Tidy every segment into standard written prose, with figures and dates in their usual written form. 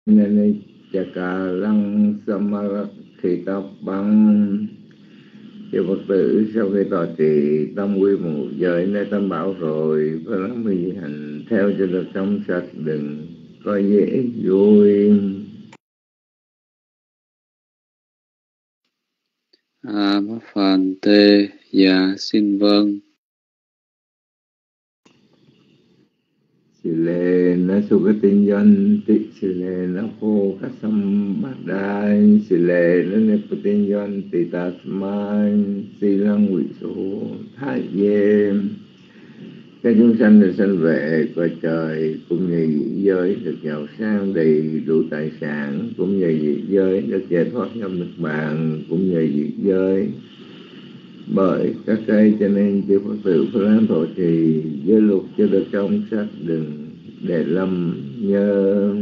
nên chả cả lăng samara khi tập bằng chư Phật tử sau khi tọa trì tâm quy một giới nơi tam bảo rồi phải lắm vi hành theo cho được trong sạch, đừng có dễ vui. Bác Phàn Tê, dạ xin vâng. Sile na sugatinyan ti sile na po kasambaday sile na nepatinyan ti tasman silang wiso thái ye. Các chúng sanh được sanh về cõi trời cũng như dị giới được giàu sang đầy đủ tài sản, cũng như dị giới được giải thoát trong nước bàn, cũng như dị giới. Bởi các cây cho nên chư Phật tử phải ráng thọ trì giới luật cho được trong sạch, đừng để lâm nhơ.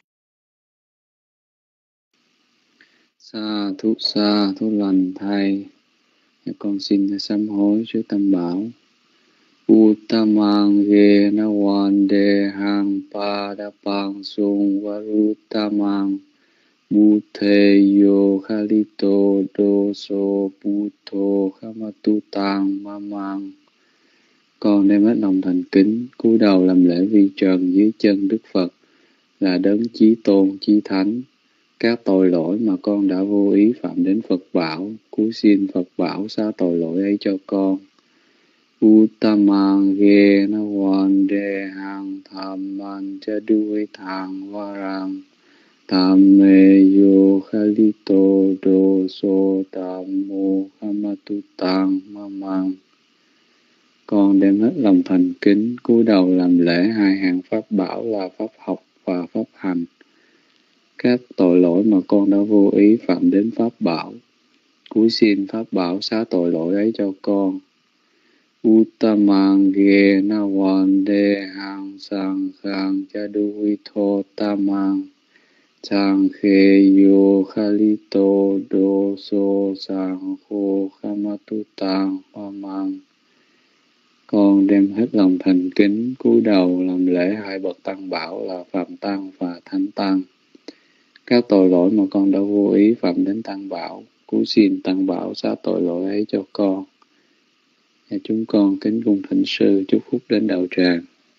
Sa thú lành thầy. Con xin sám hối trước Tam Bảo. Uttamang ye na wan de hang pa da pang sung varuttamang Bute yo khalito do so buto khamatu tang mamang. Con đem hết lòng thành kính cúi đầu làm lễ vi trần dưới chân Đức Phật là đấng chí tôn chí thánh. Các tội lỗi mà con đã vô ý phạm đến Phật bảo, cúi xin Phật bảo xá tội lỗi ấy cho con. Uttamang ge na wan de hang tham man cha đuôi thang varang tham me yo khalito do so tam mô khamatu tang mamang. Con đem hết lòng thành kính cúi đầu làm lễ hai hạng pháp bảo là pháp học và pháp hành. Các tội lỗi mà con đã vô ý phạm đến pháp bảo, cúi xin pháp bảo xá tội lỗi ấy cho con. Uttamang ge na wan de hang sang khang cha đuôi thô tamang sang khe yo khalito do so sang khô khamatu tang mamang. Con đem hết lòng thành kính cúi đầu làm lễ hai bậc tăng bảo là Phạm Tăng và Thánh Tăng. Các tội lỗi mà con đã vô ý phạm đến Tăng bảo, cúi xin Tăng bảo xá tội lỗi ấy cho con. Và chúng con kính cung thỉnh sư chúc phúc đến đạo tràng.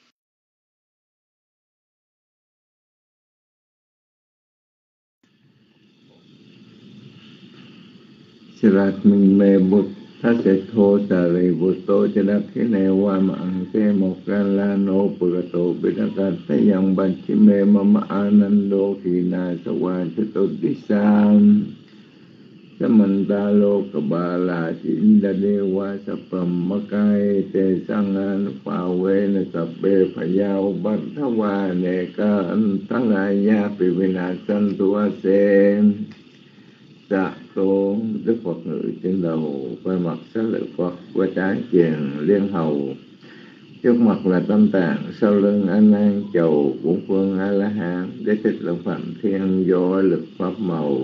Sirat mình mê bụt thá sẽ thô xà rì bụt tô cho đắc khí nè qua mạng xe một ra la nô bù ra tổ bì đắc gạt thế dòng bạch chi mê ma ma a nan đô khi na sa qua thế tổ đi sa sa man ta lô ca ba la chi đa đê qua sa pram ma cai tê sang an pha quê nè sa bê pha yao bát thá qua nè ca an tăng la ya phi vi na san tu a sen. Dạ tôn Đức Phật ngự trên đầu, quay mặt sát lợi Phật, qua trái chiền liên hầu. Trước mặt là Tâm Tạng, sau lưng A Nan chầu bốn phương A La Hán, đế thích lượng phạm thiên do lực pháp màu.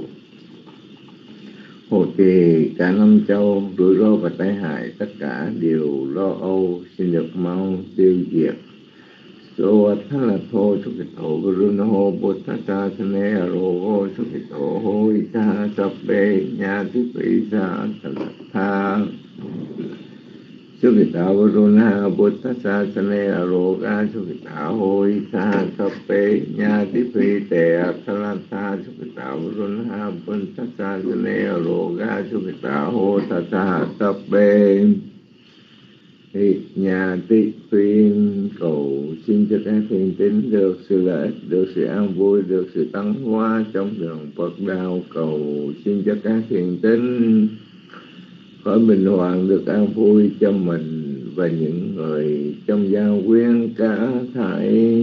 Hộ trì cả năm châu, rủi ro và tai hại tất cả đều lo âu, xin được mau tiêu diệt. So thala tho sukito guruna ho buddhasa sane arogo sukito ho ita sabbe nyati pisa tha sukita guruna buddhasa sane aroga sukita ho ita sabbe nyati pite tha sukita guruna buddhasa sane aroga sukita ho tha sabbe. Thì nhà tị tuyên cầu xin cho các thiền tín được sự lợi ích, được sự an vui, được sự tăng hóa trong đường Phật đạo. Cầu xin cho các thiền tín khỏi bình hoàng, được an vui cho mình và những người trong gia quyến cả thảy.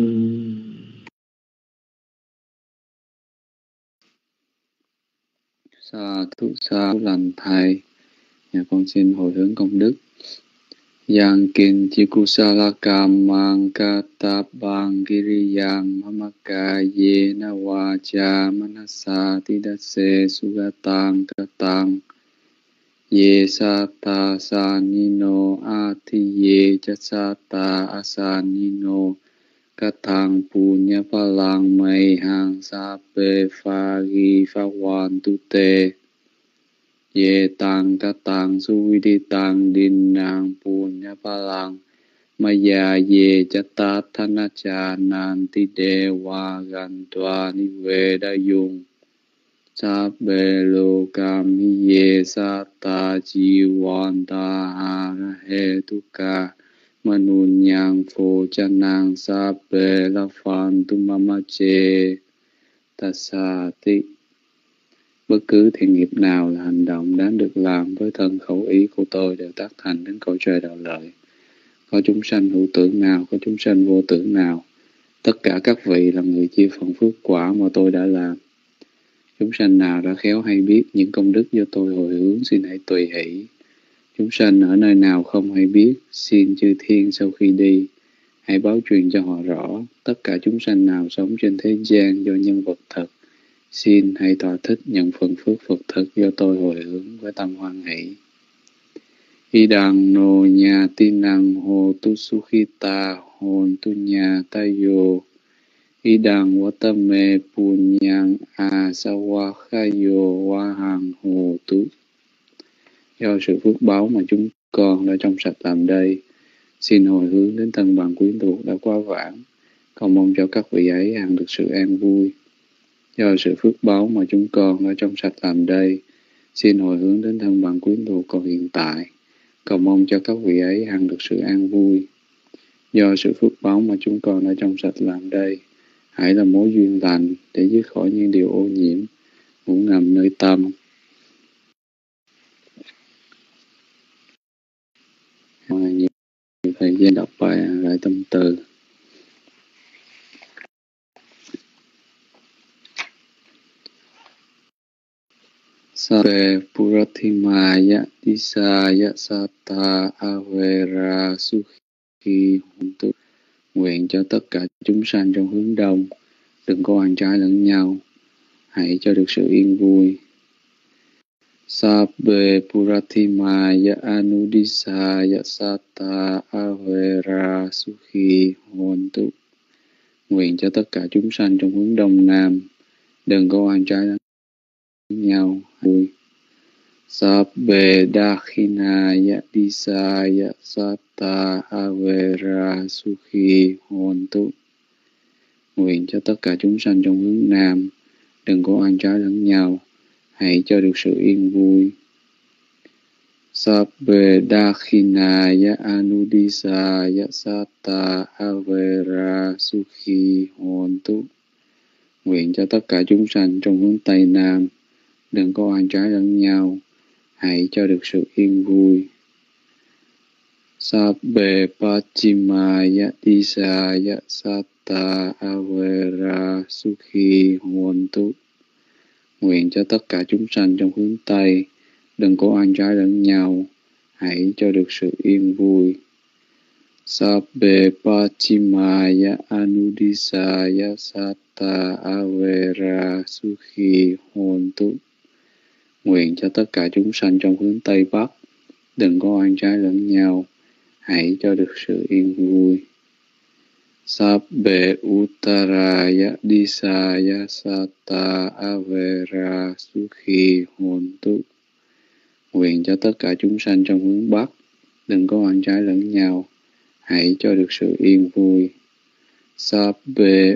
Sa lành thầy. Nhà con xin hồi hướng công đức. Yang kin chikusala kamang katabang giriyang mamaka ye na wacha manasa tidase sugatang katang ye sata sanino ati ye chasata asanino Katang punya palang mây hàng sape pha ghi pha hoàn tu tê. Ye tang katang suy đi tang din nàng punya palang maya ye chata thana cha nan ti de wa gan twa ni ve da yung. Sabe lo kam hi ye sa ta chi wan ta ha he tu ka. Manun nhang phô cha nàng sa bê la phan tu mama chê ta sa ti. Bất cứ thiện nghiệp nào là hành động đáng được làm với thân khẩu ý của tôi đều tác thành đến cõi trời đạo lợi. Có chúng sanh hữu tưởng nào, có chúng sanh vô tưởng nào, tất cả các vị là người chia phần phước quả mà tôi đã làm. Chúng sanh nào đã khéo hay biết những công đức do tôi hồi hướng, xin hãy tùy hỷ. Chúng sanh ở nơi nào không hay biết, xin chư thiên sau khi đi, hãy báo truyền cho họ rõ. Tất cả chúng sanh nào sống trên thế gian do nhân vật thật, xin hãy thỏa thích nhận phần phước Phật thực do tôi hồi hướng với tâm hoan hỷ. Idang no nha tin năng hồ tu sukhita hồn tu nhà tayo. Idang watame punyang asawakayo wahang hồ tu. Do sự phước báo mà chúng con đã trong sạch làm đây, xin hồi hướng đến thân bằng quyến thuộc đã quá vãng, cầu mong cho các vị ấy hằng được sự an vui. Do sự phước báo mà chúng con đã trong sạch làm đây, xin hồi hướng đến thân bằng quyến thuộc còn hiện tại, cầu mong cho các vị ấy hằng được sự an vui. Do sự phước báo mà chúng con đã trong sạch làm đây, hãy là mối duyên lành để dứt khỏi những điều ô nhiễm, ngủ ngầm nơi tâm. Nhiều thời gian đọc bài lại tâm từ. Sabe Purathimaya Disaya Sata Avera Sukhi Huntu. Nguyện cho tất cả chúng sanh trong hướng đông đừng có oan trái lẫn nhau, hãy cho được sự yên vui. Sabbe Purathimaya Anudisaya Sata Avera Sukhi Huntu. Nguyện cho tất cả chúng sanh trong hướng đông nam đừng có oan trái lẫn nhau, vui. Sabbe Dakhinaya Disaya Sata Avera Sukhi Hontu. Nguyện cho tất cả chúng sanh trong hướng nam đừng có oan trái lẫn nhau, hãy cho được sự yên vui. Sabbe Dakhinaya Anudisaya Sata Avera Sukhi Hontu. Nguyện cho tất cả chúng sanh trong hướng tây nam đừng có oan trái lẫn nhau, hãy cho được sự yên vui. Sabbe Pachimaya Disaya Sata Avera Sukhi Hontu. Nguyện cho tất cả chúng sanh trong hướng tây đừng có oan trái lẫn nhau, hãy cho được sự yên vui. Sabbe Pachimaya Anudisaya Sata Avera Sukhi Hontu. Nguyện cho tất cả chúng sanh trong hướng tây bắc đừng có oan trái lẫn nhau, hãy cho được sự yên vui. Sabbe Uttaraya Disaya Sata Avera Sukhi Hontu. Nguyện cho tất cả chúng sanh trong hướng bắc đừng có oan trái lẫn nhau, hãy cho được sự yên vui. Sabbe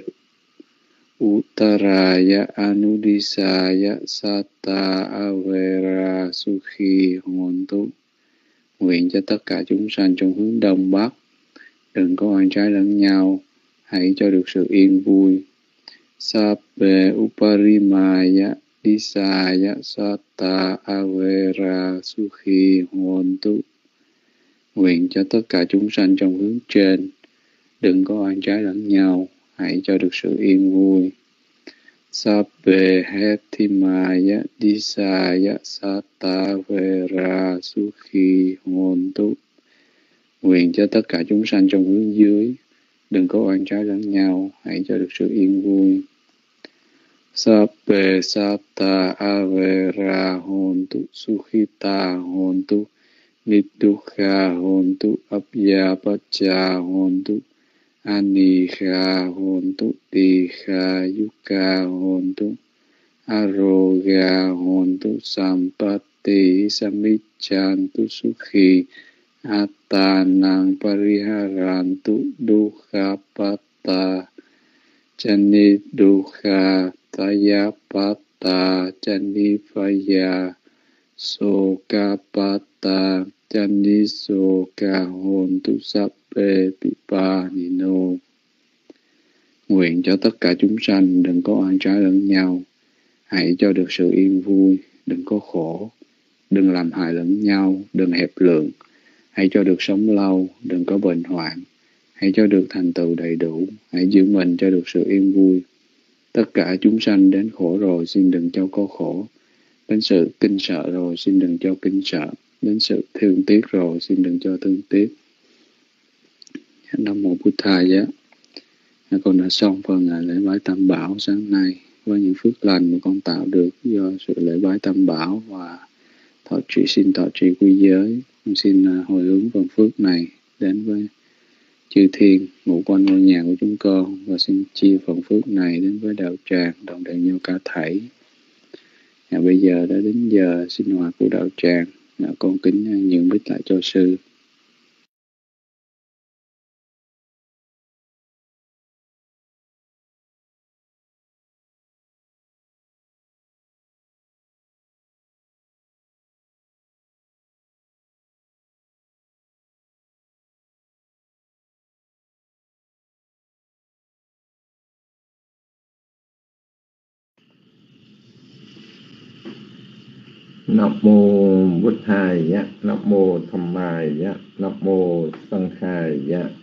Uttaraya Anudisaya Sata Avera Sukhi Hontu. Nguyện cho tất cả chúng sanh trong hướng đông bắc đừng có oan trái lẫn nhau, hãy cho được sự yên vui. Sabbe Uparimaya Disaya Sata Avera Sukhi Hontu. Nguyện cho tất cả chúng sanh trong hướng trên đừng có oan trái lẫn nhau, hãy cho được sự yên vui. Sabbe Hethimaya Disaya Sata Avera Sukhi Hontu. Nguyện cho tất cả chúng sanh trong hướng dưới đừng có oan trái lẫn nhau, hãy cho được sự yên vui. Sabbe Sata Avera Hontu Sukhita Hontu Nidukha Hontu Abhyapacha Hontu Anika hontu Tika Yuka hontu Aroga hontu Sampati Samichantu Sukhi Attanang Pariharantu Dukha Patta Chani Dukha Tayapata Chani Phaya Soka Pata Chani Soka Hontu Sappe Pipanino. Nguyện cho tất cả chúng sanh đừng có oan trái lẫn nhau, hãy cho được sự yên vui, đừng có khổ, đừng làm hại lẫn nhau, đừng hẹp lượng, hãy cho được sống lâu, đừng có bệnh hoạn, hãy cho được thành tựu đầy đủ, hãy giữ mình cho được sự yên vui. Tất cả chúng sanh đến khổ rồi xin đừng cho có khổ, đến sự kinh sợ rồi xin đừng cho kinh sợ, đến sự thương tiếc rồi xin đừng cho thương tiếc. Nam mô Bụt Thầy á. Con đã xong phần lễ bái Tam Bảo sáng nay với những phước lành mà con tạo được do sự lễ bái Tam Bảo và xin thọ trì quy giới. Con xin hồi hướng phần phước này đến với chư thiên ngụ quanh ngôi nhà của chúng con và xin chia phần phước này đến với đạo tràng đồng đều nhau cả thảy. Bây giờ đã đến giờ sinh hoạt của đạo tràng, con kính nhường mic lại cho sư. Nam mô Bụt Thầy, Nam mô Tham Mai, Nam mô Sanh Khai.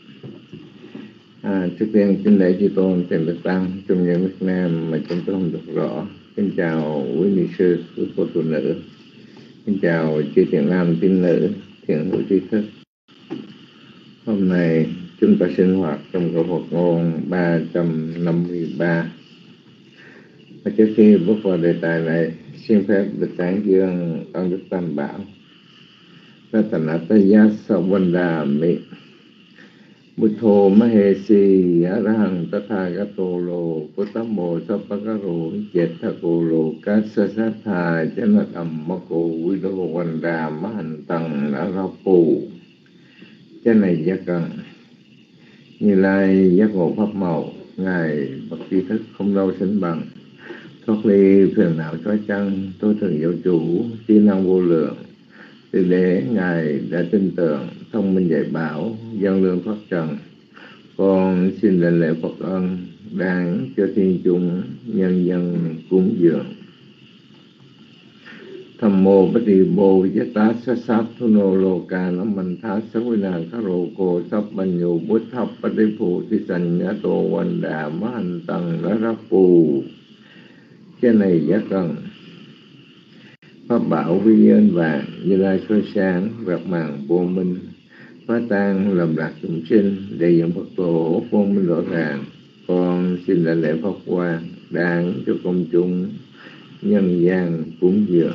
Trước tiên kính lễ chư tôn tiền đức tăng trong những Việt Nam mà chúng tôi không được rõ. Kính chào quý ni sư, quý cô tu nữ. Kính chào chư thiện nam tín nữ, thiện hữu trí thức. Hôm nay chúng ta sinh hoạt trong câu Phật ngôn 353. Và trước khi bước vào đề tài này, xin phép được tán dương ơn Đức Tam Bảo. Ratanataya Savandami Buddho Mahesi Arahang Tathagato Lo Puttamo Sappakaro Jetthako Lo Kassasatha Janatammako Vido Vanda Mahantang Narapu. Chân này giác cần Như Lai giác ngộ pháp màu, Ngài bậc tri thức không đâu sánh bằng, thoát ly phiền não trói chăng, tối thường giáo chủ, trí năng vô lượng. Từ để Ngài đã tin tưởng, thông minh dạy bảo, dân lương thoát trần. Con xin đảnh lễ Phật ân, đáng cho thiên chúng nhân dân cúng dường. Tham mô bát đi bồ yata sát sát thu nô lô ca nam man thá sắc vi nàng khá rô cô sắp banh nhụ bút thắp bát đi phụ thi sanh nhã tô văn đà má hành tăng đã rắp phù. Cái này giác cần pháp bảo vi ơn vàng Như Lai soi sáng vạc màng vô minh, phá tan làm lạc chúng sinh, để dẫn Phật tổ vô minh rõ ràng. Con xin đảnh lễ Pháp Hoa, đáng cho công chúng nhân gian cúng dường.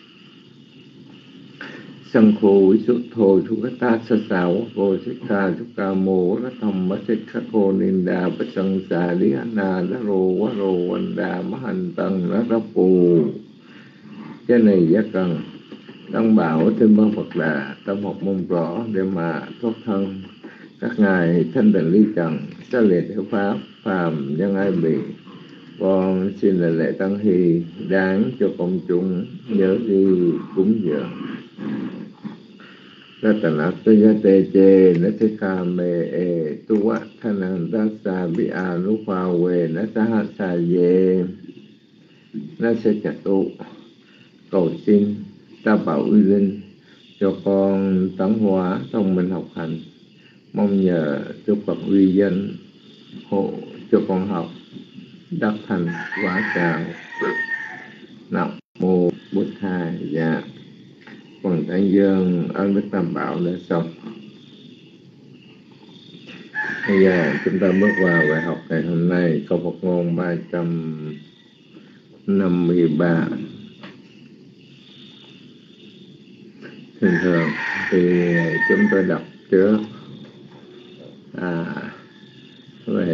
Sanh khô quý xuất thô thu khát ta sa sao cô xích tha thu ca mô rá thầm má xích khát khô ninh đà bát sanh xà lý há na đá rô quá rô văn đà má hành tăng đá rá phù. Cái này giác cần Tăng bảo trên ban Phật Đà tâm học môn rõ để mà thoát thân. Các ngài thanh tịnh ly trần, xa liệt theo pháp phàm nhân ai bị. Con xin là lễ tăng hy đáng cho công chúng nhớ đi cúng dường. Ratanataya te che nathika me e tuwa thanandasa bi anupa we nasahasa ye nasachatu. Cầu xin Ta Bảo Uy Linh cho con tấn hóa thông minh học hành, mong nhờ chúc Phật uy danh hộ cho con học đắc thành quả cao. Nam mô Bụt Thầy. Phần tán dương ơn Đức Tam Bảo đã xong. Bây giờ chúng ta bước vào bài học ngày hôm nay, câu Phật ngôn 353. Thường thường thì chúng tôi đọc trước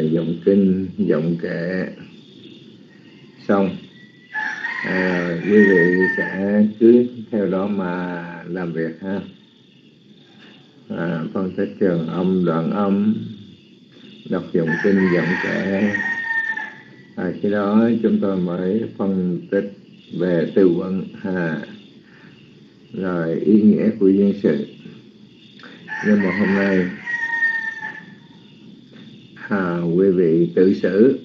giọng kinh, giọng kệ xong, quý vị sẽ cứ theo đó mà làm việc ha. Phân tích trường âm, đoạn âm, đọc giọng kinh, giọng kệ. Khi đó chúng tôi mới phân tích về từ vựng rồi ý nghĩa của duyên sự. Nhưng mà hôm nay quý vị tự xử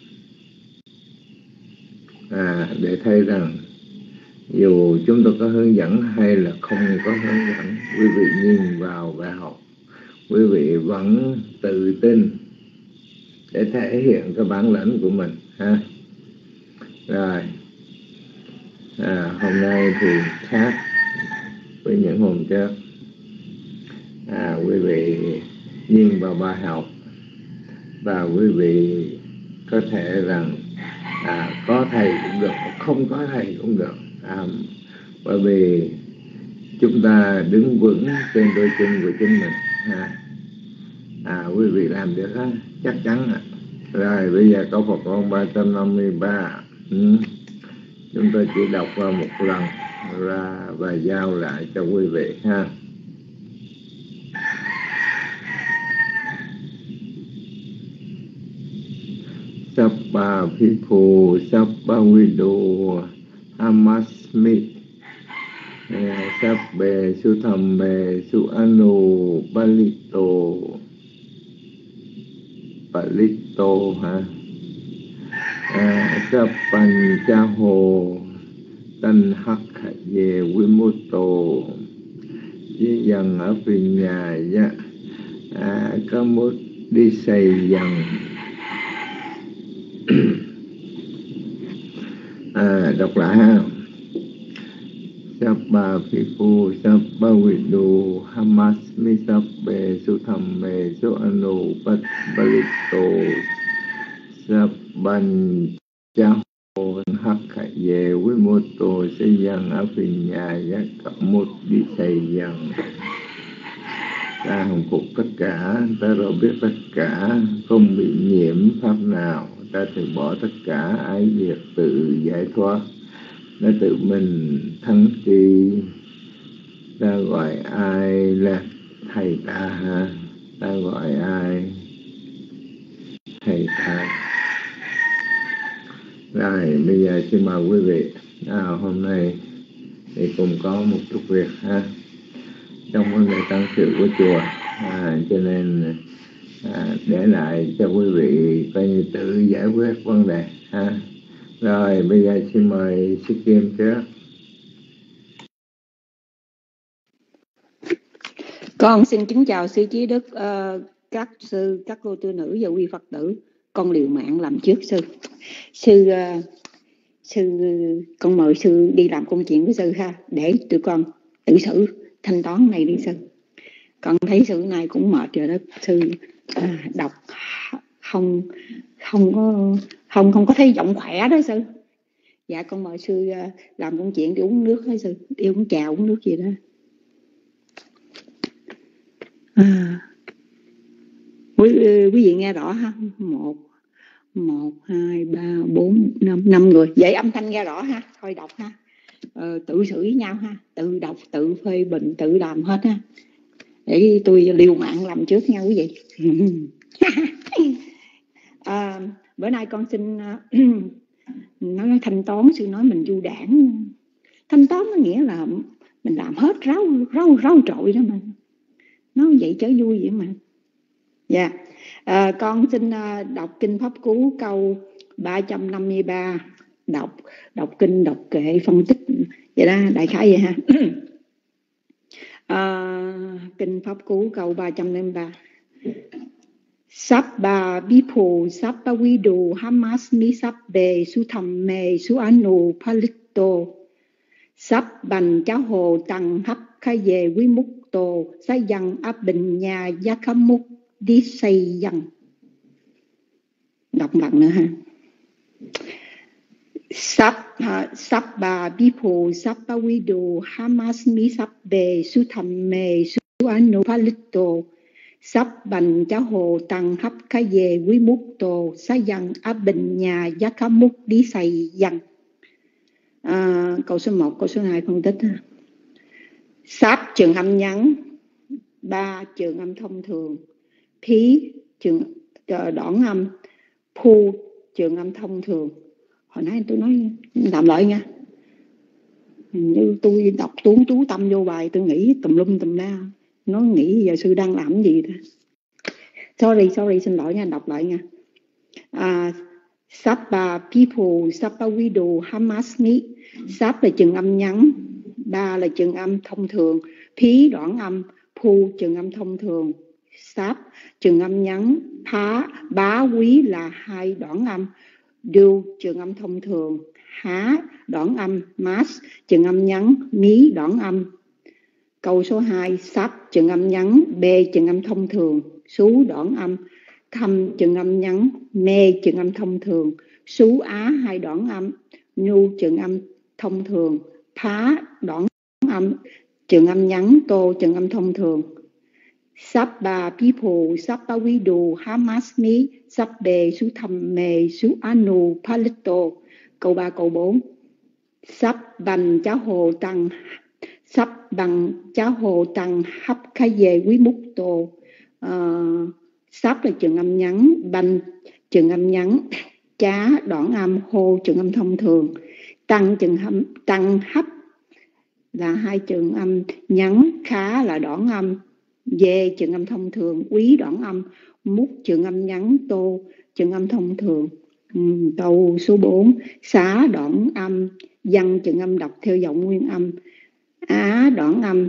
để thấy rằng dù chúng tôi có hướng dẫn hay là không có hướng dẫn, quý vị nhìn vào bài học, quý vị vẫn tự tin để thể hiện cái bản lĩnh của mình ha. Rồi hôm nay thì khác với những hôm trước. Quý vị nhìn vào bài học và quý vị có thể rằng có thầy cũng được, không có thầy cũng được, bởi vì chúng ta đứng vững trên đôi chân của chính mình. Quý vị làm được đó, chắc chắn. Rồi bây giờ câu Phật ngôn 353, chúng tôi chỉ đọc qua một lần ra và giao lại cho quý vị ha. Sabba Bhikkhu Sabba Vidu Hamasmi Sabbe Suthamme Suanu Palito Sabban Chaho Tan Hắc Ye Vimuto Với dần ở phiền nhà có mút đi xây dần. Đọc lại ha. Sabba Bhikkhu Sabba Vidu Hamasmi Sabbe Suthamme Suanu Palito Sabban Chaho Hắc Ye Vimuto Xây dần ở phiền nhà có mút đi xây dần. Ta hồng phục tất cả, ta rồi biết tất cả, không bị nhiễm pháp nào. Ta từ bỏ tất cả ái diệt, tự giải thoát, đã tự mình thắng tri. Ta gọi ai là thầy ta ha? Ta gọi ai thầy ta? Rồi bây giờ xin mời quý vị. Hôm nay thì cùng có một chút việc ha, trong vấn đề tăng sự của chùa, cho nên để lại cho quý vị coi như tự giải quyết vấn đề ha. Rồi bây giờ xin mời sư Kim trước. Con xin kính chào sư Chí Đức, các sư, các cô tư nữ và quý Phật tử. Con liều mạng làm trước sư. Con mời sư đi làm công chuyện với sư ha, để tụi con tự xử thanh toán này đi sư. Con thấy sư này cũng mệt rồi đó sư, đọc không có thấy giọng khỏe đó sư. Dạ con mời sư làm công chuyện, đi uống nước hay sư, đi uống trà uống nước gì đó. Quý vị nghe rõ ha? 1, 2, 3, 4, 5 người. Vậy âm thanh nghe rõ ha? Thôi đọc ha. Tự xử với nhau ha, tự đọc, tự phê bình, tự làm hết ha. Để tôi liều mạng làm trước nha quý vị. Bữa nay con xin nói thanh toán. Sư nói mình du đảng. Thanh toán có nghĩa là mình làm hết rau trội đó mà. Nó vậy chớ vui vậy mà. Dạ. Con xin đọc kinh Pháp Cú câu 353. Đọc kinh, đọc kệ, phân tích vậy đó, đại khái vậy ha. Kinh Pháp Cú câu 353. Sabba Bhikkhu Sabba Vidu Hamasmi Sabbe Suthamme Suanu Palito Sabban Chaho Tăng Hấp Khai Về Vimukto Sai Dần Áp Bình Nhà Yakamuk Đi Xây Dần. Đọc lần nữa ha. Sabba Bhikkhu Sabba Vidu Hamasmi Sabbe Suthamme Suanu Palito Sắp bành chá hồ tăng hấp khai về quý múc tô xá dân áp bình nhà giá khá múc đi xây dân. Câu số 1, câu số 2 phân tích. Sáp trường âm nhắn, 3 trường âm thông thường, phí trường đoạn âm, phu trường âm thông thường. Hồi nãy tôi nói làm lại nha. Như tôi đọc tú tâm vô bài, tôi nghĩ tùm lum tùm la. Nó nghĩ giờ sư đang làm gì đó. Sorry, xin lỗi nha, đọc lại nha. Sabba people, Sabba widow, Hamasni. Sab là trường âm ngắn, 3 là trường âm thông thường, phí đoạn âm, phu trường âm thông thường. Sab trường âm ngắn, phá bá quý là 2 đoạn âm, du trường âm thông thường, há đoạn âm, mas trường âm ngắn, mí đoạn âm. Câu số 2, sab trường âm ngắn, b trường âm thông thường, sú đoạn âm, thâm trường âm ngắn, mê trường âm thông thường, sú á 2 đoạn âm, nhu trường âm thông thường, phá đoạn âm trường âm ngắn, tô trường âm thông thường. Sabba people, Sabba widow, Hamasmi, Sabbe, sú thâm mê, sú anu, palito. Câu 3, câu 4. Sắp bằng chá hồ tăng, sắp bằng chá hồ tăng hấp khai về quý múc tô. Sắp là trường âm ngắn, banh trường âm ngắn, chá đoạn âm, hô trường âm thông thường, tăng hấp là 2 trường âm ngắn, khá là đoạn âm, dê trường âm thông thường, quý đoạn âm, múc trường âm ngắn, tô trường âm thông thường. Câu số 4, xá đoạn âm, văn trường âm đọc theo giọng nguyên âm, á đoạn âm,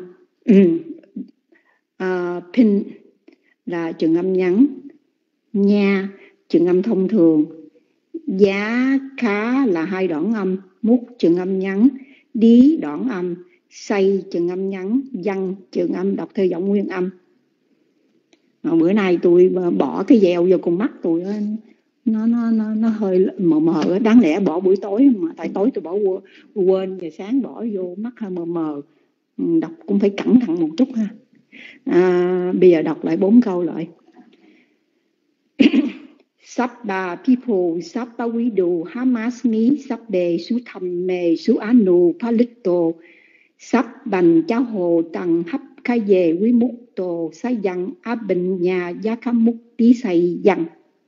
pin là trường âm ngắn, nha trường âm thông thường, giá khá là 2 đoạn âm, múc trường âm ngắn, đi đoạn âm, say trường âm ngắn, văn trường âm đọc theo giọng nguyên âm. Bữa nay tôi bỏ cái dèo vô con mắt tôi, nó hơi mờ, đáng lẽ bỏ buổi tối mà tại tối tôi bỏ quên, và sáng bỏ vô mắt hơi mờ, đọc cũng phải cẩn thận một chút ha. Bây giờ đọc lại 4 câu lại. Sabba people, Sabba widow, Hamasmi, Sabbe, sú thầm mê, sú anu, palito, Sắp bành chá hồ tăng hấp khai về quý múc tô xá dân áp bình nhà giá khá múc tí xây dân.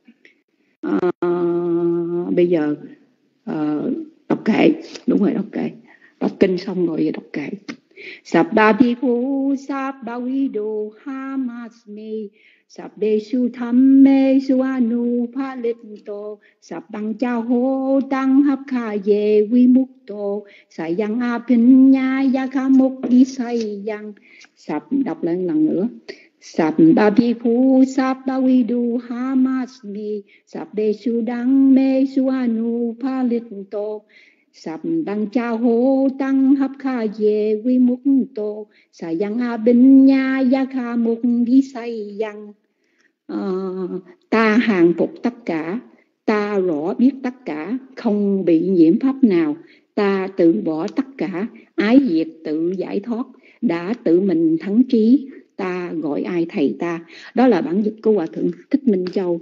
Bây giờ đọc kệ, đúng rồi, đọc kệ, đọc kinh xong rồi đọc kệ. Sabba people, Sabba widow, Hamasmi, Sabbe su tham mê su anu palito, Sabbang cha ho tăng hấp kha về vi múc tô, Sai yang a pin nha ya kha múc đi say yang. Sab đọc lại lần nữa. Sabba people, Sabba widow, Hamasmi, Sabbe su đăng mê su anu palito, Sabbang cha ho tăng hấp kha về vi múc tô, Sai yang a pin nha ya kha múc đi say yang. Ta hàng phục tất cả, ta rõ biết tất cả, không bị nhiễm pháp nào, ta tự bỏ tất cả, ái diệt tự giải thoát, đã tự mình thắng trí, ta gọi ai thầy ta. Đó là bản dịch của Hòa Thượng Thích Minh Châu.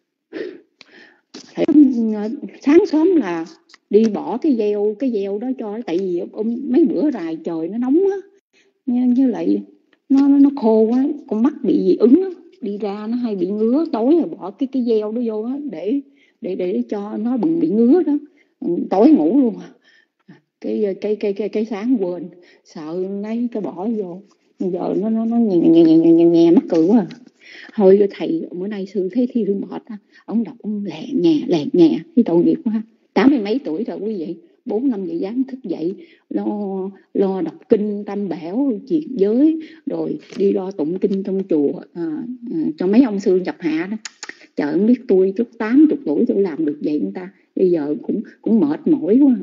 Sáng sớm là đi bỏ cái gieo đó cho, tại vì mấy bữa rài trời nó nóng á, như lại nó khô quá, con mắt bị dị ứng á, đi ra nó hay bị ngứa, tối rồi bỏ cái gieo đó vô á để cho nó đừng bị ngứa đó, tối ngủ luôn. Cái sáng quên, sợ lấy cái bỏ vô, bây giờ nó nhè mắc cười quá. Thôi thầy bữa nay sư thấy thi rương mệt á, ông đọc ông lẹ nhẹ, cái tội nghiệp quá. 80 mấy tuổi rồi quý vị, 4-5 giờ dám thức dậy lo đọc kinh tam bảo triệt giới, rồi đi lo tụng kinh trong chùa cho mấy ông sư nhập hạ đó. Trời, không biết tôi trước 80 tuổi tôi làm được vậy người ta, bây giờ cũng mệt mỏi quá.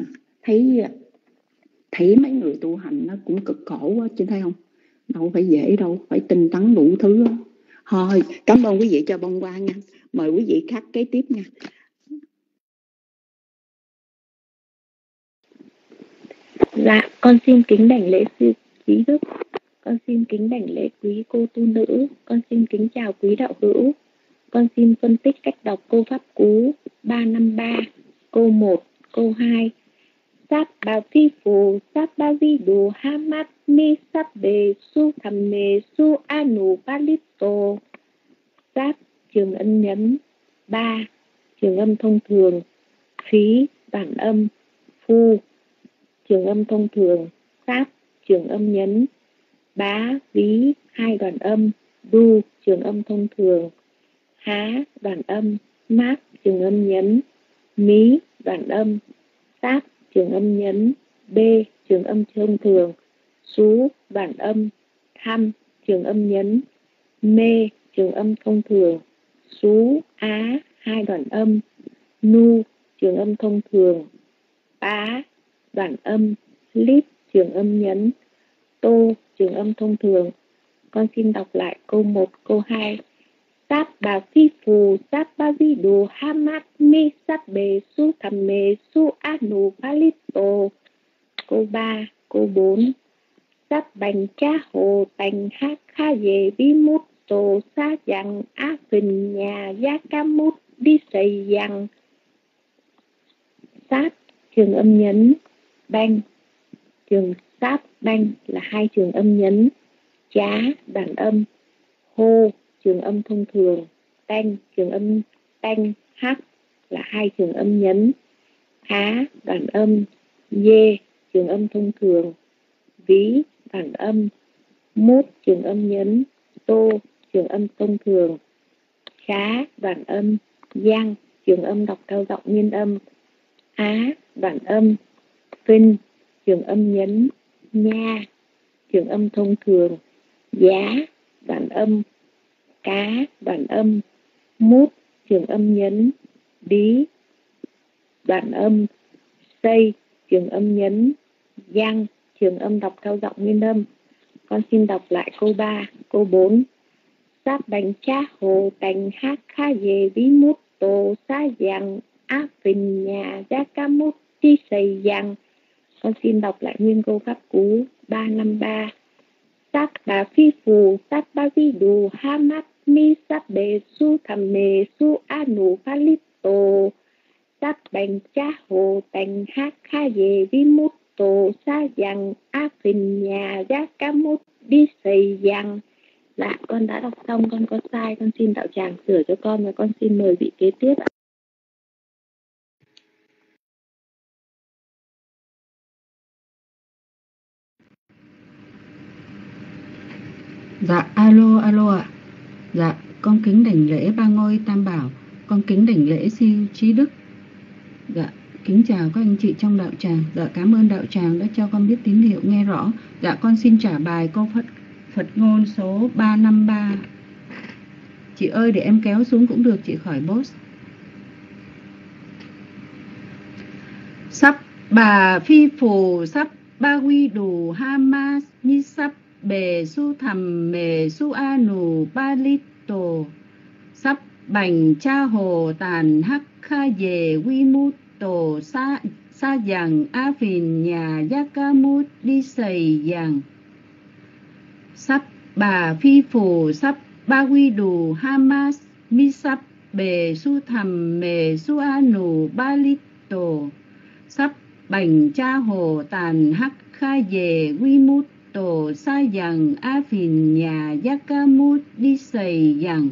Thấy mấy người tu hành nó cũng cực khổ quá chứ, thấy không? Đâu phải dễ đâu, phải tinh tấn đủ thứ đó. Thôi, cảm ơn quý vị cho bông qua nha. Mời quý vị khác kế tiếp nha. Dạ, con xin kính đảnh lễ sư trí đức. Con xin kính đảnh lễ quý cô tu nữ. Con xin kính chào quý đạo hữu. Con xin phân tích cách đọc câu pháp cú 353, câu 1, câu 2. Sát bà phi phù, sát bà vi đồ ha mát mi sát bề su thầm mê su anu palito. Sát trường âm nhấn. 3. Trường âm thông thường. Phí bản âm. Phu trường âm thông thường. Sát trường âm nhấn. Bá ví hai đoạn âm. Du trường âm thông thường. Há đoạn âm. Mát trường âm nhấn. Mí đoạn âm. Sát trường âm nhấn. B trường âm thông thường. Sú đoạn âm. Thăm trường âm nhấn. Mê trường âm thông thường. Sú á hai đoạn âm. Nu trường âm thông thường. Bá đoạn âm. Lít trường âm nhấn. Tô trường âm thông thường. Con xin đọc lại câu 1, câu 2. Sát bà phi phù, sát bà vi đồ ha mát mi sát bề su thầm mê su anu palito. Câu 3, câu 4. Sát bành cha hồ tành hát kha về vi mút tổ sa dặn á phình nhà gia ca mút đi xây dặn. Sát trường âm nhấn. Banh trường sát banh là hai trường âm nhấn. Chá đoạn âm. Hô trường âm thông thường. Tanh trường âm tanh hát là hai trường âm nhấn. Á đoạn âm. Dê trường âm thông thường. Ví đoạn âm. Mút trường âm nhấn. Tô trường âm thông thường. Khá đoạn âm. Giang trường âm đọc theo giọng nguyên âm. Á đoạn âm. Vinh trường âm nhấn. Nha trường âm thông thường. Giá đoạn âm. Cá đoạn âm. Mút trường âm nhấn. Bí đoạn âm. Xây trường âm nhấn. Giang trường âm đọc theo giọng nguyên âm. Con xin đọc lại câu 3, câu 4. Sát bánh cha hồ tành hát kha về bí mút tổ sa dàng á phình nhà gia ca mút đi xây dàng. Con xin đọc lại nguyên câu pháp cú 353. Sát bà phi phù, sát bà vi đồ ha mát mi sát bề su thầm mê su anu palito. Sát bánh cha hồ tành hát kha về vi mút tổ sa dàng á phình nhà gia ca mút đi xây dàng. Dạ, con đã đọc xong, con có sai, con xin đạo tràng sửa cho con và con xin mời vị kế tiếp ạ. Dạ, alo ạ. Dạ, con kính đảnh lễ ba ngôi tam bảo, con kính đảnh lễ siêu trí đức. Dạ, kính chào các anh chị trong đạo tràng. Dạ, cảm ơn đạo tràng đã cho con biết tín hiệu nghe rõ. Dạ, con xin trả bài câu Phật ngôn số 353. Chị ơi, để em kéo xuống cũng được, chị khỏi boss. Sắp bà phi phù sắp ba quy đủ ha ma mi sắp bề su thầm mề su anu palito. Sắp bành cha hồ tàn hắc kha về quy mút tổ sa dàng á phìn nhà gia ca mút đi xây dàng. Sắp bà phi phù sắp ba quy đủ hamas mi sắp bề su thầm mề su anu palito. Sắp bành cha hồ tàn hắc kha về quy mút tổ sa dàng á phìn nhà gia ca mút đi xây dàng.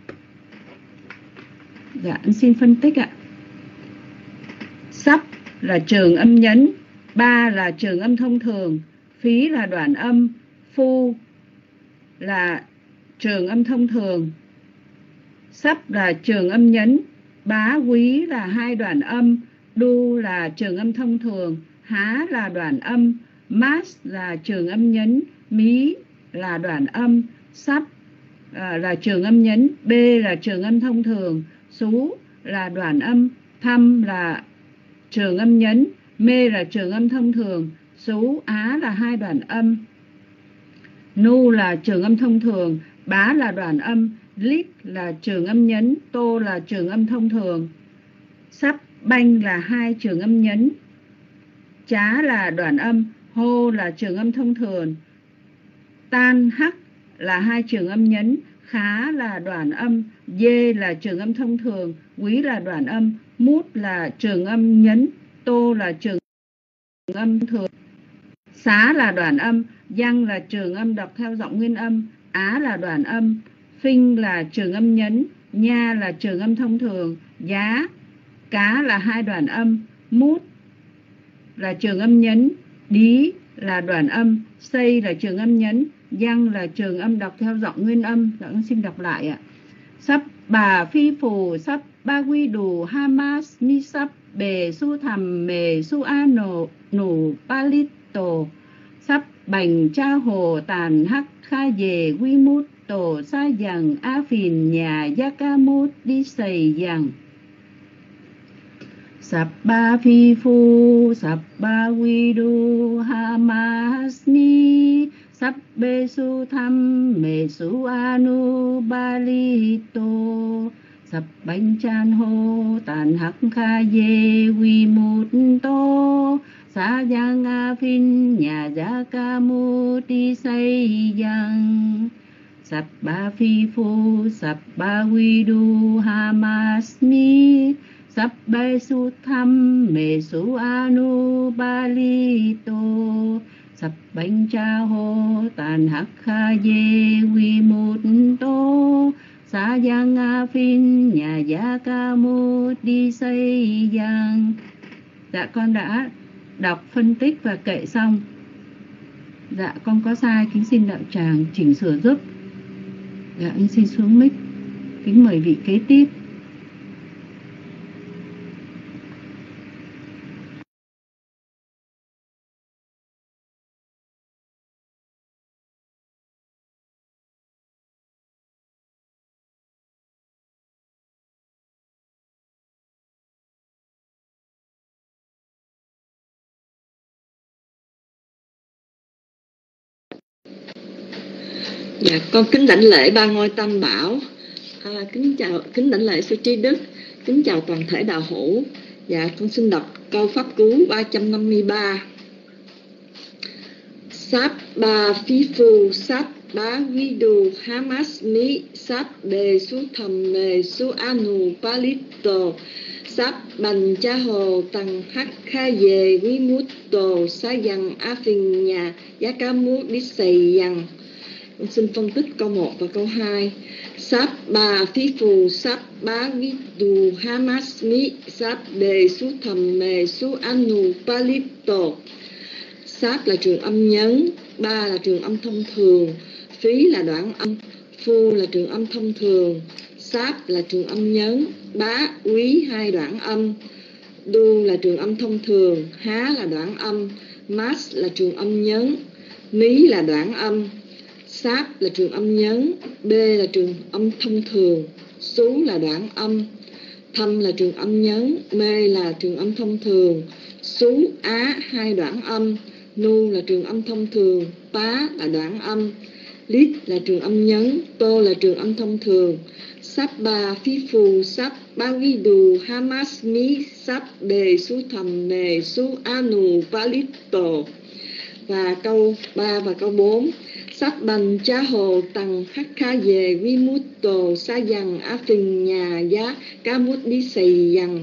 Dạ, anh xin phân tích ạ. Sắp là trường âm nhấn, ba là trường âm thông thường, phí là đoạn âm, phu là trường âm thông thường. Sắp là trường âm nhấn, bá quý là hai đoạn âm, đu là trường âm thông thường, há là đoạn âm, mát là trường âm nhấn, mí là đoạn âm, sắp là trường âm nhấn, b là trường âm thông thường, sú là đoạn âm, thăm là trường âm nhấn, mê là trường âm thông thường, sú á là hai đoạn âm, nu là trường âm thông thường, bá là đoạn âm, lít là trường âm nhấn, tô là trường âm thông thường, sắp banh là hai trường âm nhấn, chá là đoạn âm, hô là trường âm thông thường, tan hắc là hai trường âm nhấn, khá là đoạn âm, dê là trường âm thông thường, quý là đoạn âm, mút là trường âm nhấn, tô là trường âm thường, xá là đoạn âm, giăng là trường âm đọc theo giọng nguyên âm, á là đoạn âm, phinh là trường âm nhấn, nha là trường âm thông thường, giá, cá là hai đoạn âm, mút là trường âm nhấn, đí là đoạn âm, xây là trường âm nhấn, giăng là trường âm đọc theo giọng nguyên âm. Con xin đọc lại ạ. Sắp bà phi phù sắp ba quy đủ hamas mi sắp bề su thầm mề su a nổ nủ palito sắp bành cha hồ tàn hắc kha về quy mút tổ sa dằng a phìn nhà gia ca mút đi xây dằng sắp ba phi phu sắp ba quy đu hamas mi sắp bê su thăm mê su anu balito sắp bánh chan hô tàn hắc kha dê quy mút tô sa giang a phin nhà gia ca mô đi xây giang sắp ba phi phu sắp ba quy đu hamas mi sắp bê su thăm mê su anu balito sắp bánh cha hô tàn hắc kha dê quy mút tô sa giang a phin nhà gia ca mô đi xây giang. Dạ con đã đọc phân tích và kệ xong. Dạ con có sai kính xin đạo tràng chỉnh sửa giúp. Dạ anh xin xuống mic. Kính mời vị kế tiếp. Dạ, con kính đảnh lễ ba ngôi tam bảo, kính đảnh lễ sư trí đức, kính chào toàn thể đạo hữu. Dạ, con xin đọc câu pháp cú 353. Sáp ba phi phu sáp bá vi đù hamas mi sáp đề su thầm mề su anu palito sáp bành cha hồ tăng hắc kha về vi mút tổ sa dằng a phình nhà giá ca mút đi xây dằng. Con xin phân tích câu 1 và câu 2. Sáp bà phi phù sáp bá vi đù hamas mi sáp đề su thầm mề su anu palito. Sáp là trường âm nhấn, ba là trường âm thông thường, phí là đoạn âm, phu là trường âm thông thường, sáp là trường âm nhấn, bá, quý hai đoạn âm, đu là trường âm thông thường, há là đoạn âm, mas là trường âm nhấn, mí là đoạn âm, sáp là trường âm nhấn, b là trường âm thông thường, xú là đoạn âm, thâm là trường âm nhấn, mê là trường âm thông thường, xú á hai đoạn âm, nu là trường âm thông thường, pá là đoạn âm, lít là trường âm nhấn, tô là trường âm thông thường. Sáp ba phi phù sáp ba ghi đù hamas mi sáp đề su thầm nề su anu palito. Và câu 3 và câu 4. Sáp bành cha hồ tăng hắc kha về vi mút tổ sa dằng á phình nhà giá ca mút đi xây dằng.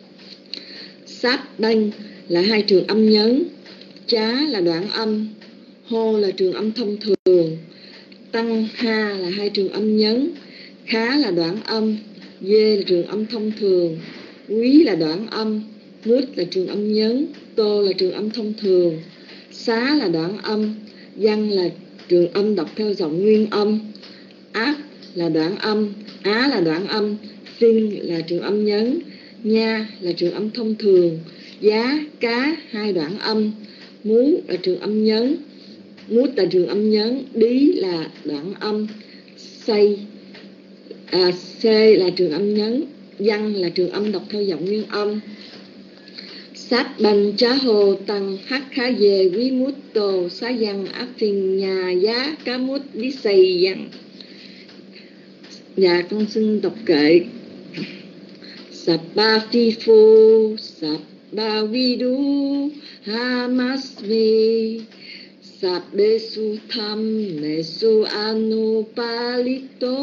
Sáp bành là hai trường âm nhấn, chá là đoạn âm, hô là trường âm thông thường, tăng ha là hai trường âm nhấn, khá là đoạn âm, dê là trường âm thông thường, quý là đoạn âm, mút là trường âm nhấn, tô là trường âm thông thường, xá là đoạn âm, giăng là trường âm đọc theo giọng nguyên âm, áp là đoạn âm, á là đoạn âm, phinh là trường âm nhấn, nha là trường âm thông thường, giá, cá hai đoạn âm, mú là trường âm nhấn, mút là trường âm nhấn, đí là đoạn âm, xây c là trường âm nhấn, văn là trường âm đọc theo giọng nguyên âm. Sáp bành chá hồ tăng hắc khá về quý mút tổ xá dằng áp phình nhà giá cá mút đi xây dằng. Dạ con xin đọc kệ. Sáp ba phi phu sáp ba vi đu hamas vi Sabbesu Dhammesu Anupalito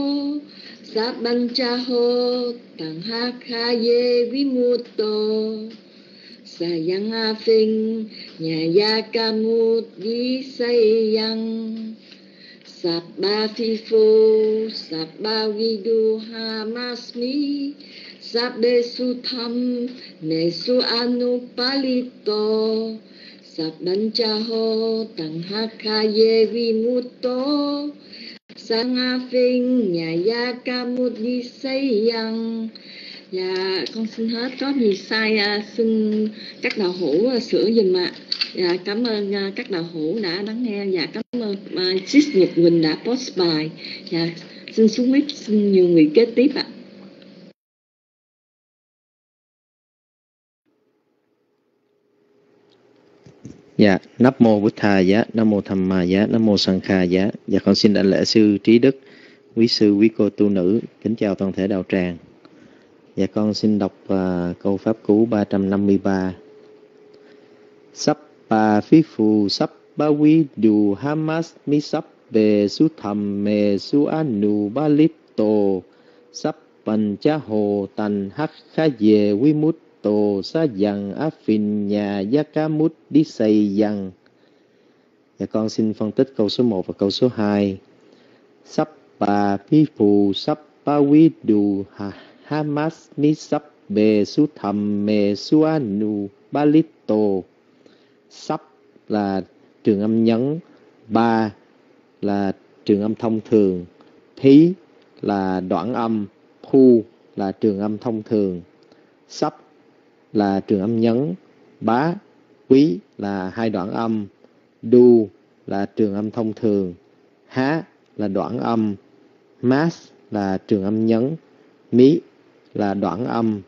Sabbancaho Tanghakhaye Vimutto Sayang Afing Nyayakamut Disayang Sabba Fifu Sabba Viduha Masmi Sabbesu Dhammesu Anupalito Sabbancaho Tanghakhaye Vimutto Sangafing Nyayakamut Disayang. Dạ con xin hết, có gì sai xin các đạo hữu sửa giùm ạ. Dạ cảm ơn các đạo hữu đã lắng nghe. Dạ cảm ơn Sis Nhật Quỳnh đã post bài. Dạ xin xuống mic, xin nhiều người kế tiếp ạ. Dạ, Nắp mô Bụt Thà giá, Nam mô Tham Ma giá, Nam mô Sang Kha giá. Dạ con xin đảnh lễ sư Trí Đức, quý sư, quý cô tu nữ, kính chào toàn thể đạo tràng. Dạ con xin đọc câu pháp cú 353. Sappa phi phù sappa vi du hamas mi sappe su tham me su anu balito sappan cha hồ tành hắc kha về vi mút tổ sa dằng á phìn nhà yakamut đi xây dằng. Dạ con xin phân tích câu số 1 và câu số 2. Sappa phi phù sappa vi du hamas mi sappe su tham me su anu balito. Sắp là trường âm nhấn, ba là trường âm thông thường, phí là đoạn âm, phu là trường âm thông thường. Sắp là trường âm nhấn, bá, quý là hai đoạn âm, đu là trường âm thông thường, há là đoạn âm, mas là trường âm nhấn, mí là đoạn âm.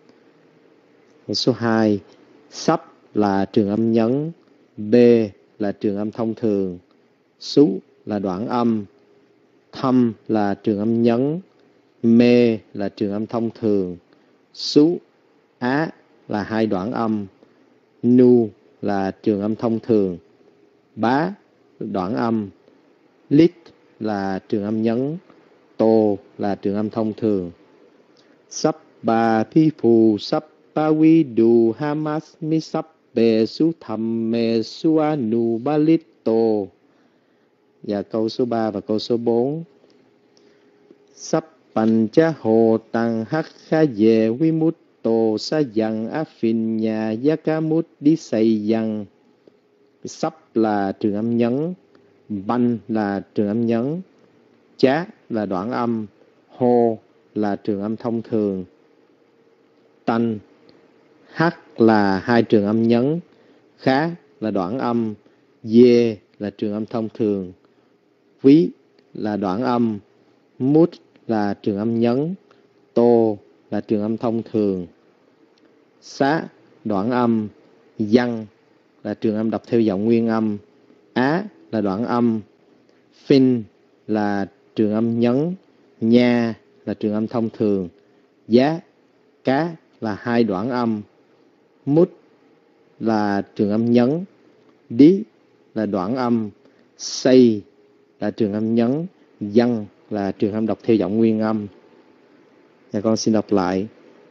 Số 2, sắp là trường âm nhấn, b là trường âm thông thường, sú là đoạn âm, thâm là trường âm nhấn, mê là trường âm thông thường, sú, á là hai đoạn âm, nu là trường âm thông thường, bá đoạn âm, lít là trường âm nhấn, tô là trường âm thông thường. Sắp ba phi phù sắp ba vi du hamas mi sắp bề su thầm mê su anu balito. Và câu số 3 và câu số 4. Sắp bành cha hồ tăng hắc kha về vi mút tổ sa dằng á phìn nhà yakamut đi xây dằng. Sắp là trường âm nhấn, banh là trường âm nhấn, chá là đoạn âm, hô là trường âm thông thường, tanh, hắc là hai trường âm nhấn, khá là đoạn âm, dê là trường âm thông thường, quý là đoạn âm, mút là trường âm nhấn, tô là trường âm thông thường, xá đoạn âm, văn là trường âm đọc theo giọng nguyên âm, á là đoạn âm, phinh là trường âm nhấn, nha là trường âm thông thường, giá, cá là hai đoạn âm, mút là trường âm nhấn, đi là đoạn âm, xây là trường âm nhấn, dân là trường âm đọc theo giọng nguyên âm. Và con xin đọc lại.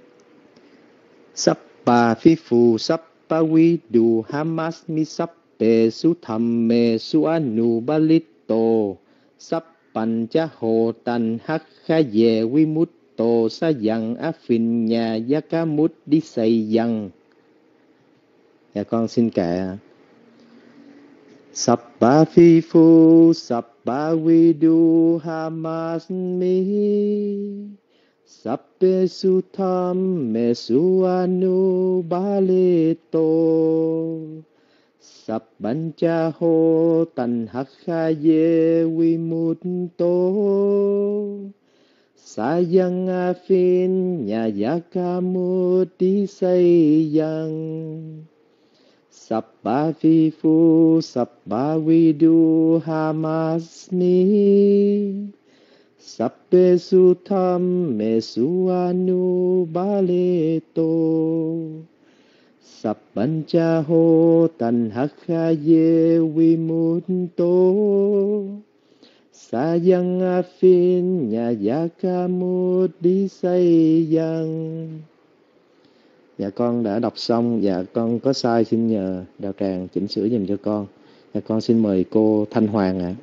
Sappa phi phù sappa vi du hamas mi sappe su tham me su anu balito sappan cha hồ tành hắc kha về vi mút tổ sa dằng á phìn nhà yakamut đi xây dằng. Dạ con xin kệ. Sappa phi phu sappa vi du hamas mi sappe su tham me su anu balito sabban cha ho tành hắc kha ye vi mut tổ sa yang a phin nhà yakamut đi xây dằng. Sappa phi phu sappa vi du hamas mi sappe su tham me su anu balito Sabbancha ho tan hakha ye vimuto sayang afin nhà yaka mudi sayang. Dạ con đã đọc xong. Dạ con có sai xin nhờ đạo tràng chỉnh sửa giùm cho con. Dạ con xin mời cô Thanh Hoàng ạ.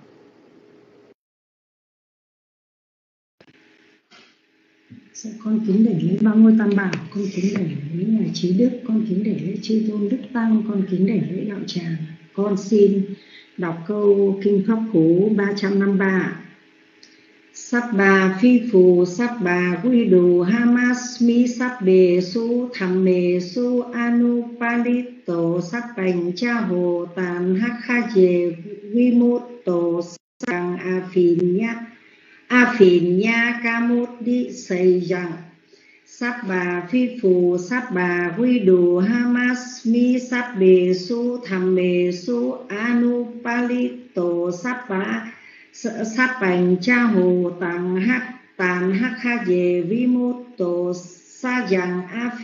Dạ, con kính đảnh lễ ba ngôi tam bảo, con kính đảnh lễ ngài trí đức, con kính đảnh lễ chư tôn đức tăng, con kính đảnh lễ đạo tràng. Con xin đọc câu kinh pháp cú 353. Sabba phi phù sabba guidu hamasmi sabbe su thamme su anupalito sabbành cha hồ tàn hakhaye vimutto sang afinya kamudi sayang. Sabba phi phù sabba guidu hamasmi sabbe su thamme su anupalito sabbành cha hồ tàn hakhaye vimutto sayang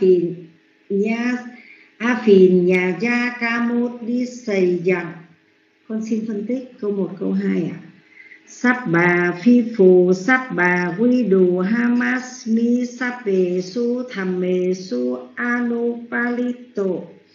afinya ya kamudi sayang. Con xin phân tích câu 1 câu 2 ạ. Sabba phi phù sabba guidu hamasmi sabbe su thamme su anupalito.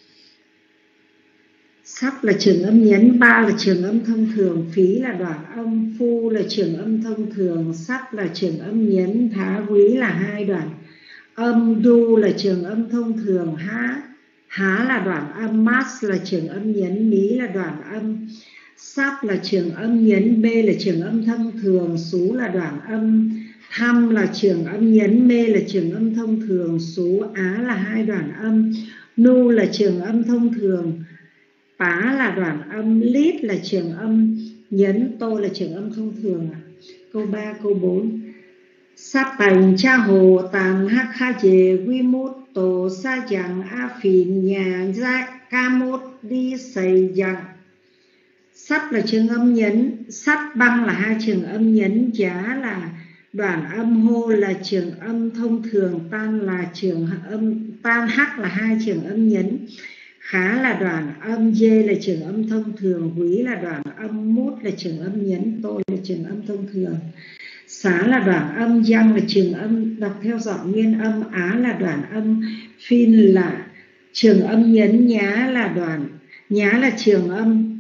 Sắp là trường âm nhấn, ba là trường âm thông thường, phí là đoạn âm, phu là trường âm thông thường, sắp là trường âm nhấn, thá quý là 2 đoạn âm, du là trường âm thông thường, há là đoạn âm, mas là trường âm nhấn, mí là đoạn âm, sắp là trường âm nhấn, b là trường âm thông thường, xú là đoạn âm, thăm là trường âm nhấn, mê là trường âm thông thường, xú á là 2 đoạn âm, nu là trường âm thông thường, pá là đoạn âm, lít là trường âm nhấn, tô là trường âm thông thường. Câu 3, câu 4. Sabbành cha hồ tàn hakhaye vimutto sayang afinya kamudi sayang. Sắp là trường âm nhấn, sắp băng là 2 trường âm nhấn, giá là đoạn âm, hô là trường âm thông thường, tan là trường âm, tan hắc là 2 trường âm nhấn, khá là đoạn âm, dê là trường âm thông thường, quý là đoạn âm, mút là trường âm nhấn, tôi là trường âm thông thường, xá là đoạn âm, giang là trường âm, đọc theo giọng nguyên âm, á là đoạn âm, phin là trường âm nhấn, nhá là trường âm,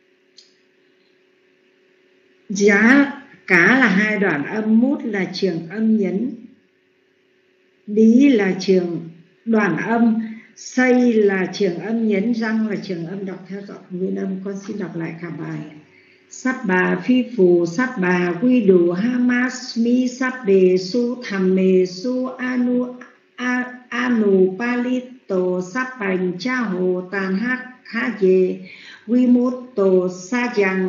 giá cá là 2 đoạn âm, mút là trường âm nhấn, đí là trường đoạn âm, xây là trường âm nhấn, răng là trường âm, đọc theo giọng nguyên âm. Con xin đọc lại cả bài. Sabba phi phù sabba guidu hamasmi sabbe su thamme su anupalito sabbành cha hồ tàn hakhaye vimutto sayang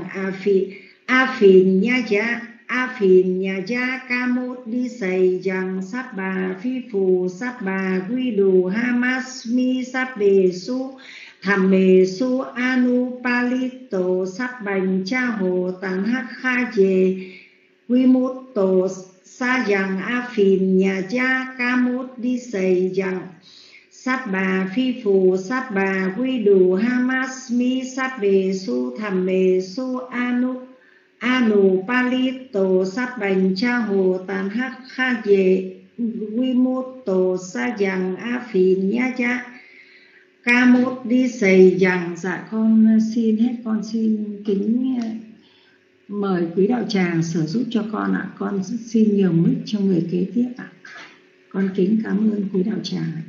afinya kamudi sayang. Sabba phi phù sabba guidu hamasmi sabbe su thamme su anupalito sabbành cha hồ tàn hakhaye vimutto sayang afinya kamudi sayang. Sabba phi phù sabba guidu hamasmi sabbe su thamme su anupalito sabbành cha hồ tàn hakhaye vimutto sayang afinya kamudi sayang. Dạ con xin hết, con xin kính mời quý đạo tràng sửa giúp cho con ạ. Con xin nhường mic cho người kế tiếp ạ. Con kính cảm ơn quý đạo tràng ạ.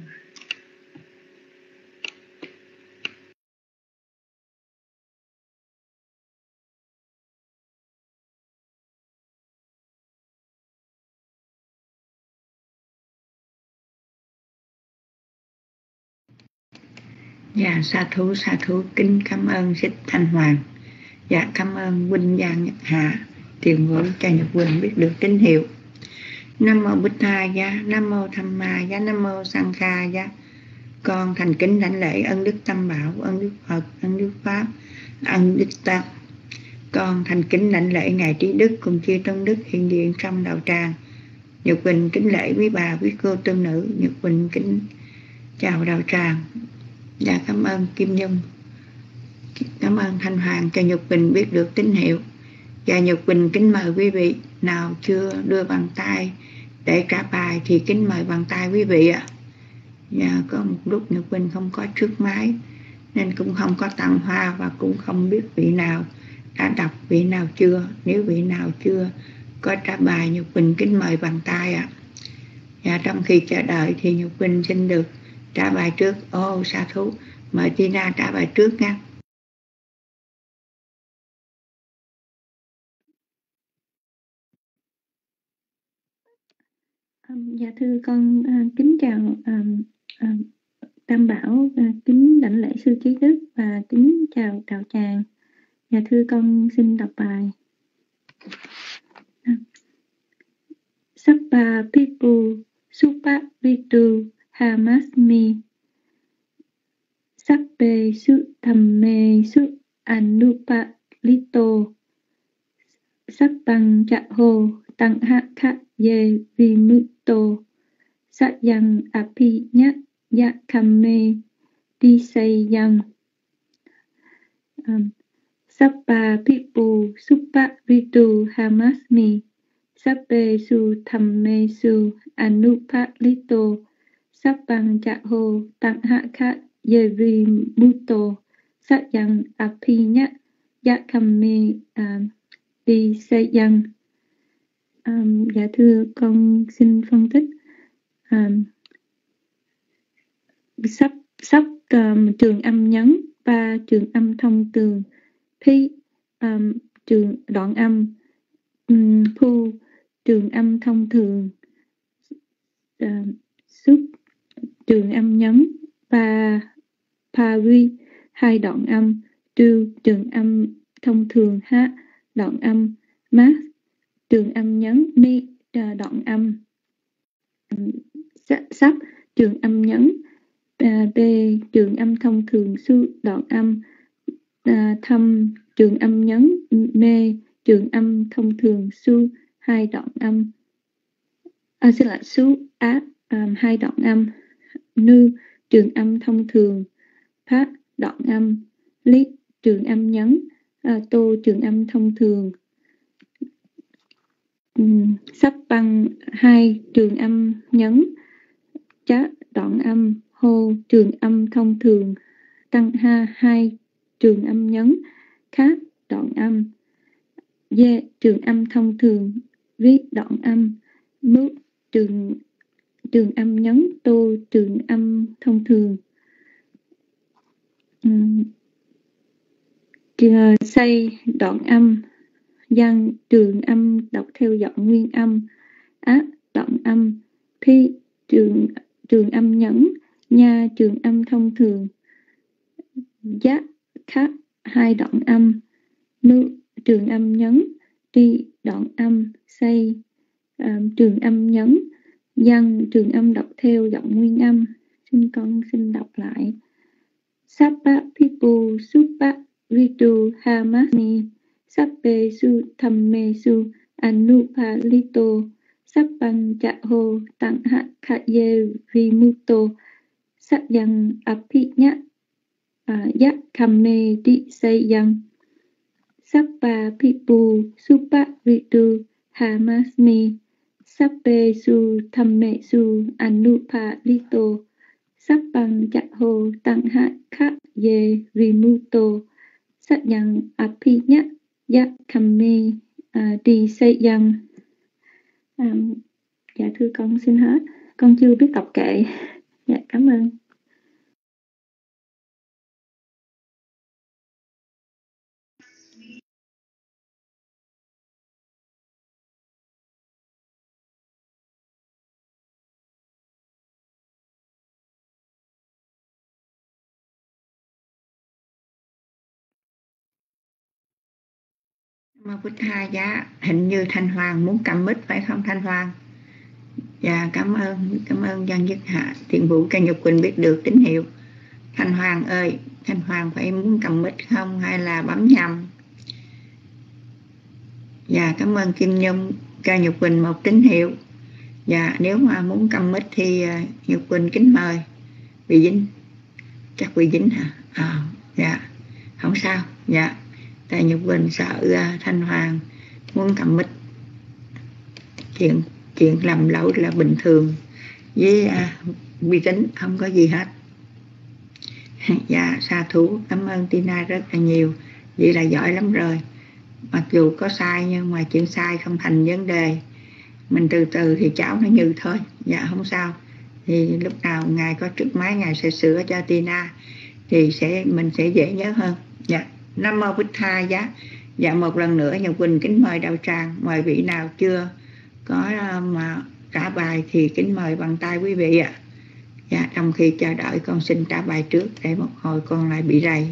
Dạ sa thú kính cảm ơn Thích Thanh Hoàng. Dạ cảm ơn huynh Giang Nhật Hạ tiền bối cho Nhật Quỳnh biết được tín hiệu. Nam mô Bích Tha giá, Nam mô Tham Ma giá, Nam mô Sang Kha giá. Con thành kính đảnh lễ ân đức Tam Bảo, ân đức Phật, ân đức Pháp, ân đức Tăng. Con thành kính đảnh lễ ngài trí đức cùng chư tôn đức hiện diện trong đạo tràng. Nhật Quỳnh kính lễ quý bà quý cô tôn nữ. Nhật Quỳnh kính chào đạo tràng. Dạ cảm ơn Kim Nhung. Cảm ơn Thanh Hoàng cho Nhật Quỳnh biết được tín hiệu. Và Nhật Quỳnh kính mời quý vị nào chưa đưa bàn tay để trả bài thì kính mời bàn tay quý vị ạ. Và có một lúc Nhật Quỳnh không có trước máy nên cũng không có tặng hoa và cũng không biết vị nào đã đọc, vị nào chưa. Nếu vị nào chưa có trả bài, Nhật Quỳnh kính mời bàn tay ạ. Và trong khi chờ đợi thì Nhật Quỳnh xin được trả bài trước. Sa thú. Mời Tina trả bài trước nha. Dạ thưa con kính chào Tam Bảo, kính đảnh lễ sư trí đức và kính chào đạo tràng. Dạ thưa con xin đọc bài. Sabba Pipu Suparitu Hamasmi Sabbe Su Thamme Su Anupalito Sabbang Chaho Tăng Hạ Khạ Ye Vimuto Satyang Apinyat Yakame Disayang Sabba Pipu Suparitu Hamasmi Sabbe Su Thamme Su Anupalito Sabbang Chaho Tăng Hạ Khạ Ye Vimuto Satyang Apinyat Yakame Disayang. Dạ thưa con xin phân tích sắp trường âm nhấn và trường âm thông tường, phi trường đoạn âm, phu trường âm thông thường, xuất trường âm nhấn và pari hai đoạn âm, tu trường âm thông thường, hát đoạn âm, mát trường âm nhấn, mi đoạn âm, sắp trường âm nhấn, b trường âm thông thường, su đoạn âm, thâm trường âm nhấn, mê trường âm thông thường, su hai đoạn âm, su á hai đoạn âm, nu trường âm thông thường, phát đoạn âm, lý trường âm nhấn, tô trường âm thông thường, sắp bằng hai trường âm nhấn, chá đoạn âm, hô trường âm thông thường, tăng ha hai trường âm nhấn, khác đoạn âm, dê trường âm thông thường, rí đoạn âm, mú trường âm nhấn, tô trường âm thông thường, say đoạn âm, văn trường âm đọc theo giọng nguyên âm, á đoạn âm, phi trường âm nhấn, nha trường âm thông thường, giác khác hai đoạn âm, nu trường âm nhấn, đi đoạn âm, say trường âm nhấn, văn trường âm đọc theo giọng nguyên âm. Con xin đọc lại. Sabba Pipu Suparitu Hamasmi Sabbe Su Thamme Su Anupalito Sabbang Chaho Tăng Hạ Khạ Ye Vimuto Satyang Apinyat Yakame Disayang Sabba Pipu Suparitu Hamasmi Sabbe Su Thamme Su Anupalito Sabbang Chaho Tăng Hạ Khạ Ye Vimuto Satyang Apinyat Yakame Disayang. Dạ thưa con xin hết. Con chưa biết đọc kệ. Dạ cảm ơn. Phút 2 giá hình như Thanh Hoàng muốn cầm mic phải không Thanh Hoàng? Dạ cảm ơn Văn Dứt Hạ Thiện Vụ Ca Nhật Quỳnh biết được tín hiệu. Thanh Hoàng ơi, Thanh Hoàng phải muốn cầm mic không hay là bấm nhầm? Dạ cảm ơn Kim Nhung Ca Nhật Quỳnh một tín hiệu. Dạ nếu mà muốn cầm mic thì Nhật Quỳnh kính mời. Vị Vinh Chắc bị dính hả? Dạ, không sao. Dạ, tại Nhật Quỳnh sợ Thanh Hoàng muốn cầm mic. Chuyện làm lỗi là bình thường với uy tín, không có gì hết. Dạ, sa thú, cảm ơn Tina rất là nhiều. Vậy là giỏi lắm rồi. Mặc dù có sai nhưng mà chuyện sai không thành vấn đề. Mình từ từ thì cháu nó như thôi. Dạ, không sao. Thì lúc nào Ngài có trước máy Ngài sẽ sửa cho Tina thì mình sẽ dễ nhớ hơn. Dạ, Nam Mô Bích Tha Giá. Dạ, một lần nữa Nhật Quỳnh kính mời đạo tràng. Mời vị nào chưa có mà trả bài thì kính mời bằng tay quý vị ạ. Dạ, trong khi chờ đợi con xin trả bài trước để một hồi con lại bị rầy.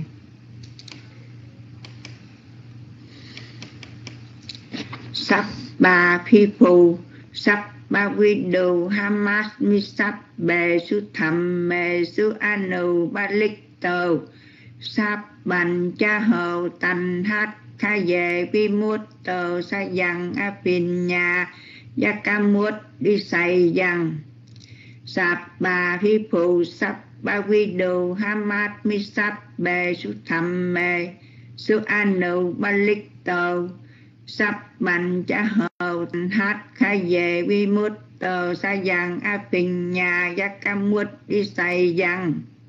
Sabba people, Sabba widow, Hamas misabbe suthamme su anu balikto, Sabban cha hầu tanh hát kha về vimutto sa yang apinya yakamut đi say yang. Sabba people, Sabba widow, Hamas misabbe suthamme su anu balikto, Sabban cha hầu hát kha về vi mút tờ sa yang a bình nhà yakamut đi say yang.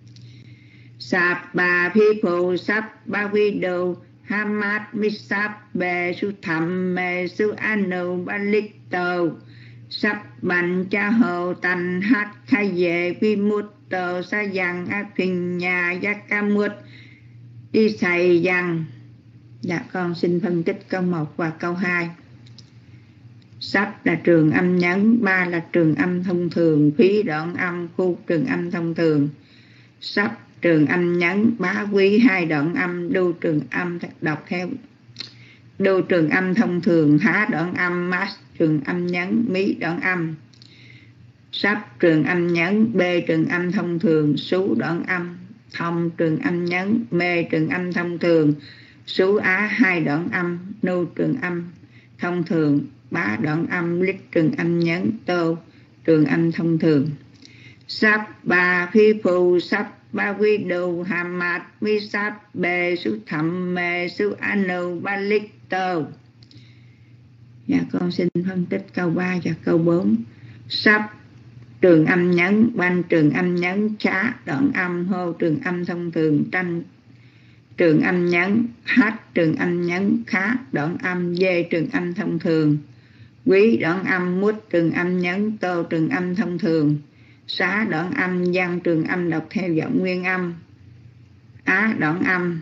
Sabba people, Sabba widow, Hamas misabbe su thamme su anu balikto, Sabban cha hầu tanh hát kha về vi mút tờ sa yang a bình nhà yakamut đi say yang. Dạ, con xin phân tích câu 1 và câu 2. Sắp là trường âm nhấn, 3 là trường âm thông thường, phí đoạn âm, khu trường âm thông thường. Sắp trường âm nhấn, bá quý 2 đoạn âm, đu trường âm, đọc theo đu trường âm thông thường, há đoạn âm, mát trường âm nhấn, mí đoạn âm. Sắp trường âm nhấn, b trường âm thông thường, sú đoạn âm, thông trường âm nhấn, mê trường âm thông thường, sú á 2 đoạn âm, nu trường âm thông thường, bá đoạn âm, lít trường âm nhấn, tô trường âm thông thường. Sabba people, Sabba widow, Hamas misabbe su thamme su anu balikto. Dạ, con xin phân tích câu 3 và câu 4. Sắp trường âm nhấn, banh trường âm nhấn, chá đoạn âm, hô trường âm thông thường, tranh trường âm nhấn, hát trường âm nhấn, khá đoạn âm, dê trường âm thông thường, quý đoạn âm, mút trường âm nhấn, tô trường âm thông thường, xá đoạn âm, văn trường âm đọc theo giọng nguyên âm, á đoạn âm,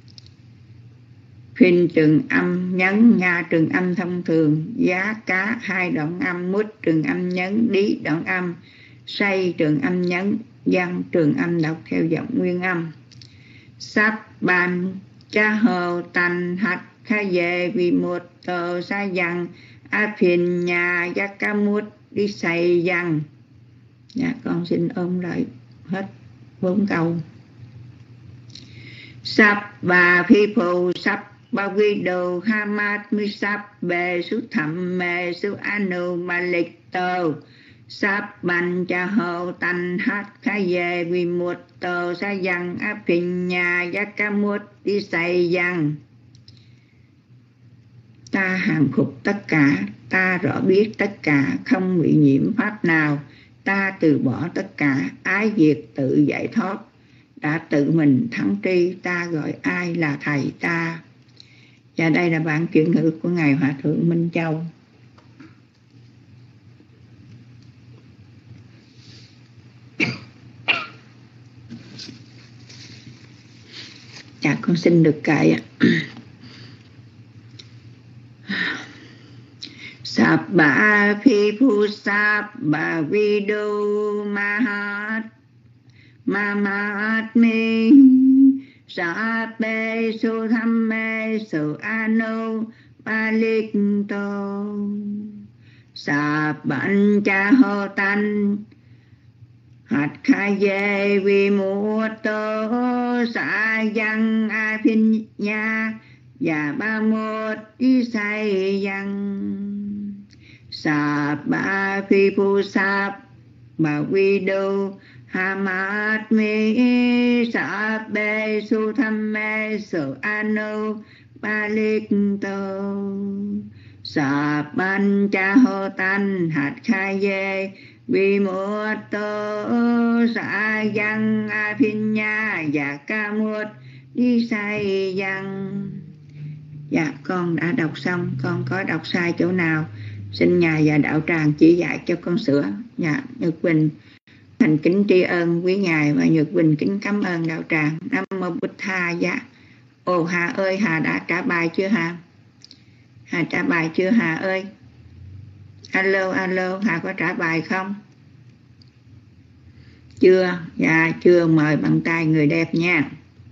phinh trường âm nhấn, nga trường âm thông thường, giá cá 2 đoạn âm, mút trường âm nhấn, đí đoạn âm, say trường âm nhấn, văn trường âm đọc theo giọng nguyên âm. Sabban cha hầu tanh hát kha về vì một tờ sa yang a phiền nhà yakamut đi say yang. Dạ, con xin ôm lại hết 4 câu. Sabba people, Sabba widow, Hamas misabbe su thamme su anu balikto, Sabban cha hầu tanh hát kha về vì một tờ sa yang a bình nhà yakamut đi say yang. Ta hàng phục tất cả, ta rõ biết tất cả, không bị nhiễm pháp nào. Ta từ bỏ tất cả, ái diệt tự giải thoát. Đã tự mình thắng tri, ta gọi ai là thầy ta. Và đây là bản chuyển ngữ của Ngài Hòa Thượng Minh Châu. Dạ, con xin được kệ ạ. Sabba people, Sabba widow, Mahatme, Sabbe su thamme su anu balikto, Sabban cha ho tan hát kha về vì một tố xã dân a phiên nha và 31 đi say dân. Sabba people, Sabba widow, Hamasmi sabbe su thamme su anu balito sabban cha hô tan hạt khai dê vi muat tô sa yang a phin nha và ca muat đi sai yang. Dạ con đã đọc xong, con có đọc sai chỗ nào xin Ngài và đạo tràng chỉ dạy cho con sửa. Dạ Nhật Quỳnh thành kính tri ân quý Ngài và Nhật Quỳnh kính cảm ơn đạo tràng. Nam mô Bụt Tha. Dạ. Ồ Hà ơi, Hà đã trả bài chưa Hà? Hà trả bài chưa Hà ơi? Alo alo, Hà có trả bài không? Chưa? Dạ chưa, mời bằng tay người đẹp nha.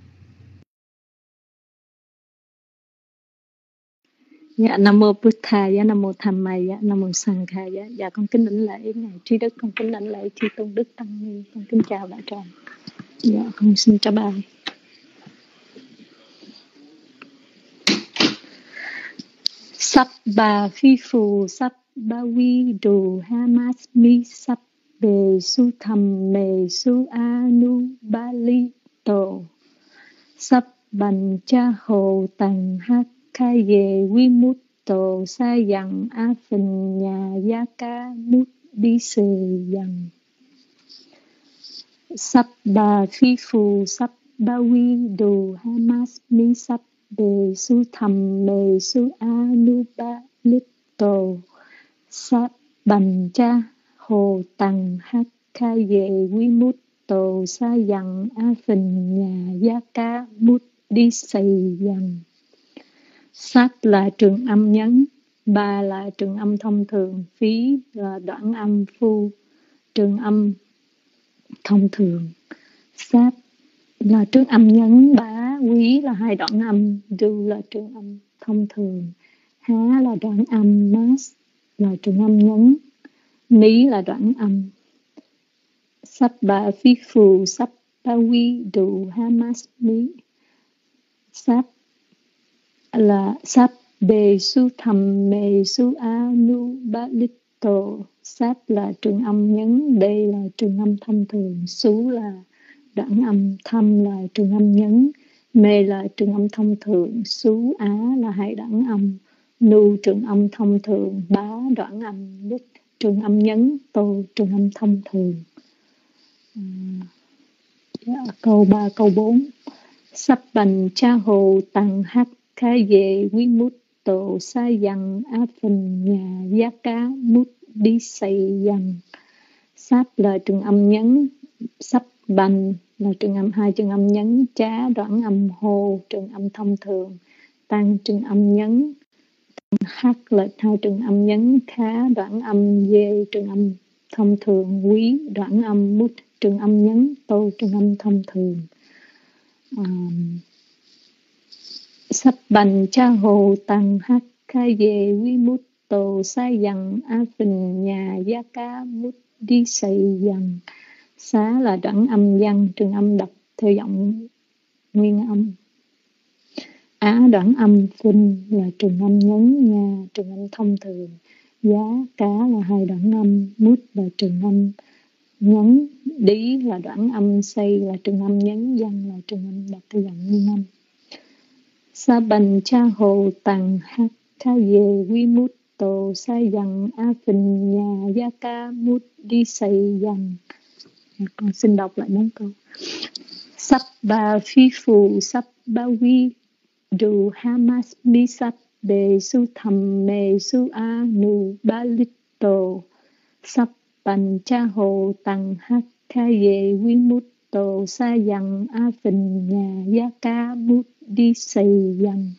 Dạ Nam mô Bụt Tha. Dạ Nam mô Tham Mai. Dạ Nam mô Sang Kha. Dạ con kính đảnh lễ Ngài Trí Đức, con kính đảnh lễ Chư Tôn Đức Tăng Ni, con kính chào đạo tràng. Dạ con xin trả bài. Sabba phi phù sabba vi đồ hamasmi sabbe su tham me su anu bali tổ sabban cha hồ tằng hắc kha ye vi mút tổ sa yang a phình nhà gia ca mút đi sề yang. Sabba phi phù sabba vi đồ hamasmi sabbe su tham me su anu bali tổ sabban cha hồ tằng hắc kha ye vi mút tổ sa yang a phình nhà gia ca mút đi xây yang. Sát là trường âm nhấn, ba là trường âm thông thường, phí là đoạn âm, phu trường âm thông thường. Sát là trường âm nhấn, bá quý là hai đoạn âm, du là trường âm thông thường, há là đoạn âm, mas là trường âm nhấn, mí là đoạn âm. Sabba phi phù sabba vi đủ hamas mí. Sab là sab bề su thầm mề su anu balito. Sab là trường âm nhấn, bề là trường âm thông thường, su là đoạn âm, thầm là trường âm nhấn, mề là trường âm thông thường, su á là hai đoạn âm, nu trường âm thông thường, bá đoạn âm, đích trường âm nhấn, tô trường âm thông thường. Câu 3, câu 4. Sabban cha hồ tằng hắc kha ye vi mút tổ sa yang a phình nhà gia cá mút đi xây yang. Sáp là trường âm nhấn, sabban là trường âm, hai trường âm nhấn, chá đoạn âm, hồ trường âm thông thường, tăng trường âm nhấn, hắc là hai trường âm nhấn, khá đoạn âm, dê trường âm thông thường, quý đoạn âm, mút trường âm nhấn, tô trường âm thông thường. Sabban cha hồ tằng hắc kha ye vi mút tổ sa yang a phình nhà gia ca mút đi xây yang. Xá là đoạn âm văn, trường âm đọc theo giọng nguyên âm. Á đoạn âm, phình là trường âm nhấn, nhà trường âm thông thường, giá cá là hai đoạn âm, mút là trường âm nhấn, đi là đoạn âm, xây là trường âm nhấn, văn là trường âm đọc theo giọng nguyên âm. Sabban cha hồ tằng hắc kha ye vi mút tổ sa yang a phình nhà gia ca mút đi xây yang. Con xin đọc lại 4 câu. Sabba phi phù sabba vi đủ hamas mi sabbe su tham me su anu balito sabban cha hồ tằng hắc kha ye vi mút tổ sa yang a phình nhà gia ca mút đi xây yang.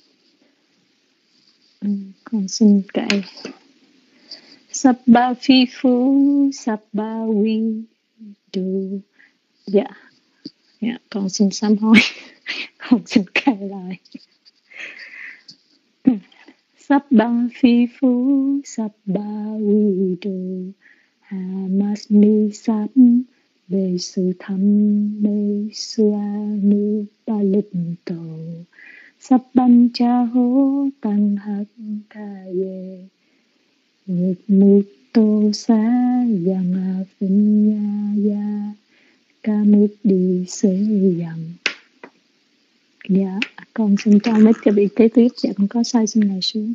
Con xin kể. Sabba phi phú sabba vi đủ. Dạ con xin sám hối. Con xin kể lại. Sabba phi phú sabba vi đủ hamasmi sab bề su tham mê su anu balito sabban cha hô tằng hắc kha ye mút tô sa yang a phình nha ya Yakamudisayam. Dạ, con xin cho mấy cái vị kế tiếp. Dạ, con có sai xin ngài xuống.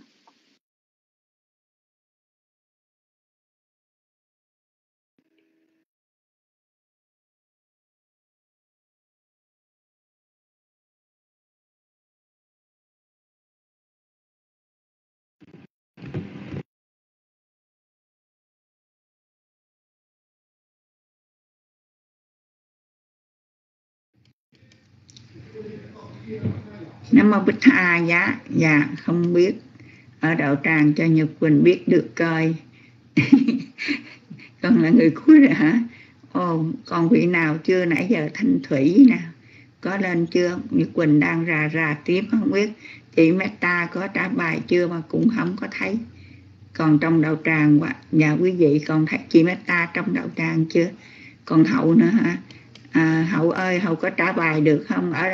Nam mô Bích Tha. Dạ không biết ở đạo tràng cho Nhật Quỳnh biết được coi. Con là người cuối rồi hả? Còn vị nào chưa? Nãy giờ Thanh Thủy nè có lên chưa? Nhật Quỳnh đang rà tiếp, không biết chị Meta có trả bài chưa mà cũng không có thấy. Còn trong đạo tràng, nhà quý vị còn thấy chị Meta trong đạo tràng chưa? Còn Hậu nữa hả? Hậu ơi, Hậu có trả bài được không? Ở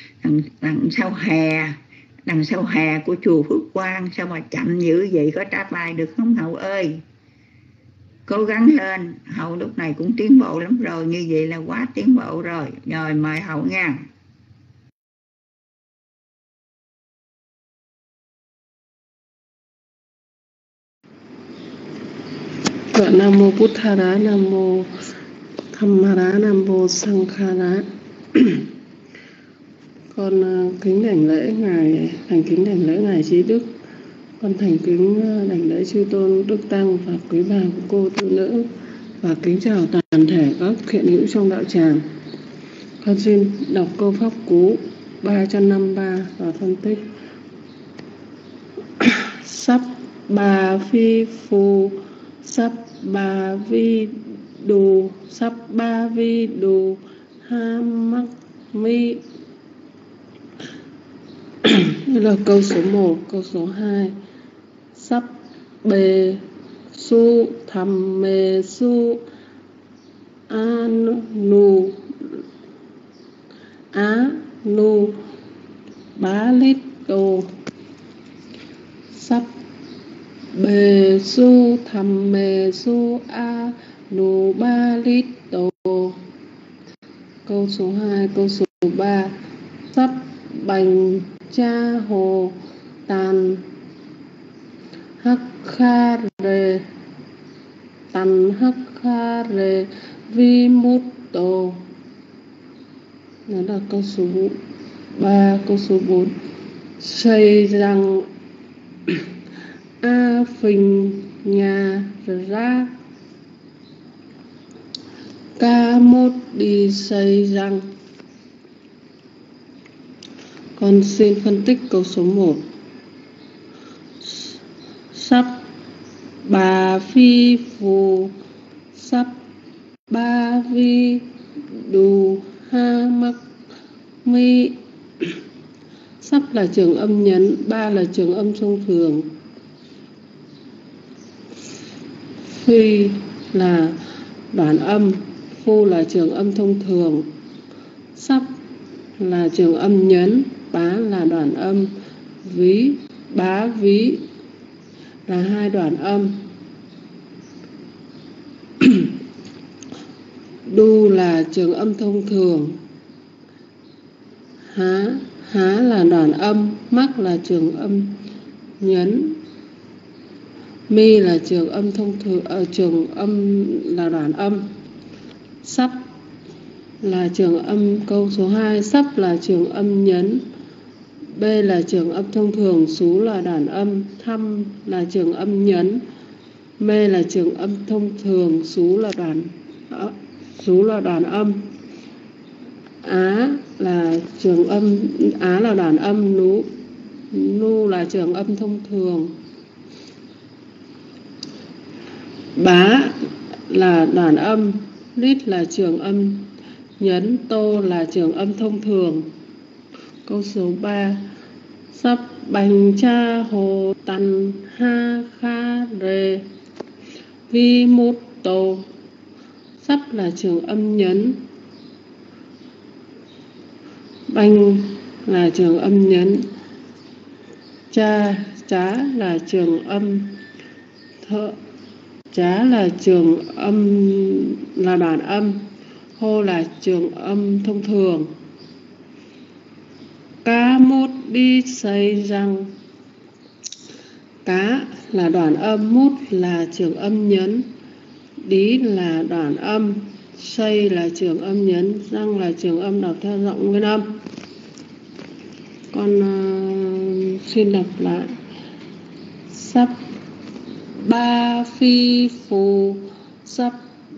đằng sau hè của chùa Phước Quang, sao mà chậm dữ vậy? Có trả bài được không Hậu ơi? Cố gắng lên, Hậu lúc này cũng tiến bộ lắm rồi, như vậy là quá tiến bộ rồi. Rồi mời Hậu nha. Nam mô Buddha, Nam mô Dhammara, Nam mô Sanghara. Con kính đảnh lễ ngài, thành kính đảnh lễ ngài Trí Đức. Con thành kính đảnh lễ chư tôn Đức Tăng và quý bà cô tu nữ, và kính chào toàn thể các thiện hữu trong đạo tràng. Con xin đọc câu pháp cú 353 và phân tích. Sắp bà phi phù sắp bà vi đù ha mắc mi. Đây là câu số 1. Câu số 2. Sắp bề su tham mê su nu bá lít đồ. Sắp bề su tham mê su nu ba lít đồ. Câu số 2. Câu số 3. Sắp bành cha hồ tàn hắc kha rê vi mút tổ. Đó là câu số 3. Câu số 4. Xây rằng a phình nhà ra ca mốt đi xây rằng. Con xin phân tích câu số 1. Sắp bà phi phù sắp ba vi đù ha mắc mi. Sắp là trường âm nhấn, ba là trường âm thông thường, phi là đoạn âm, phu là trường âm thông thường. Sắp là trường âm nhấn, bá là đoạn âm, ví bá ví là hai đoạn âm. Đu là trường âm thông thường. Há là đoạn âm, mắc là trường âm nhấn, mi là trường âm thông thường, trường âm là đoạn âm. Sắp là trường âm. Câu số 2. Sắp là trường âm nhấn, B là trường âm thông thường, xú là đoạn âm, thăm là trường âm nhấn, mê là trường âm thông thường, xú là đoạn âm. Á là trường âm, á là đoạn âm, nu là trường âm thông thường. Bá là đoạn âm, lít là trường âm nhấn, tô là trường âm thông thường. Câu số 3. Sắp bành cha hồ tần ha kha rê vi mút tô. Sắp là trường âm nhấn, bành là trường âm nhấn, chá là trường âm chá là trường âm là đoạn âm, hô là trường âm thông thường. Cá mút đi xây răng. Cá là đoạn âm, mút là trường âm nhấn, đí là đoạn âm, xây là trường âm nhấn, răng là trường âm đọc theo giọng nguyên âm. Con xin đọc lại. Sắp ba phi phù sắp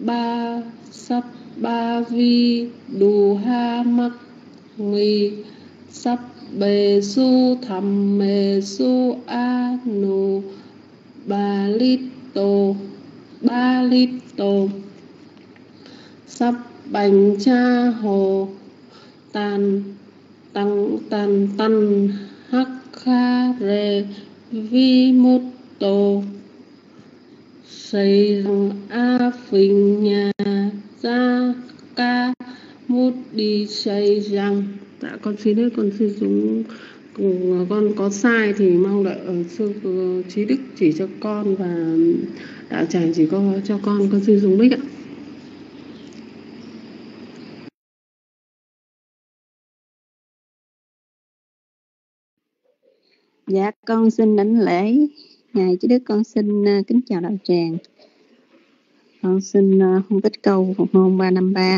ba vi đù ha mắc mi sắp bề su thầm mê su a nù ba lít tô sắp bành cha hồ tan hắc kha rê vi mút tô xây răng a phình nhà ra ca mút đi xây răng. Dạ con xin hết, con xin xuống. Con có sai thì mong đợi ở sư Trí Đức chỉ cho con, và đạo tràng chỉ có cho con xin dùng mic ạ. Dạ con xin đảnh lễ Ngài Trí Đức, con xin kính chào đạo tràng. Con xin phân tích câu Phật môn 353.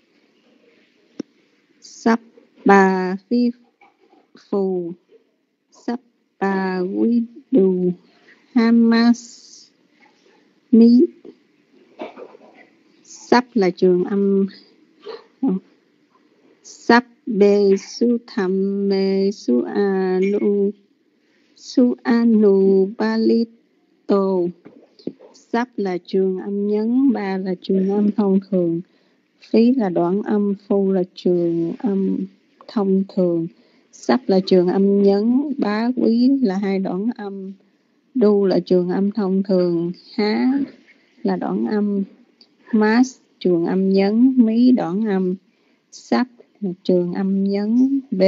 Sắp bà phi phù sắp bà quý đù hamas mí. Sắp là trường âm, sắp bê su thầm mê su anu ba li tô. Sắp là trường âm nhấn, ba là trường âm thông thường, phí là đoạn âm, phu là trường âm thông thường. Sắp là trường âm nhấn, bá quý là hai đoạn âm, đu là trường âm thông thường, há là đoạn âm, mát trường âm nhấn, mí đoạn âm. Sắp là trường âm nhấn, b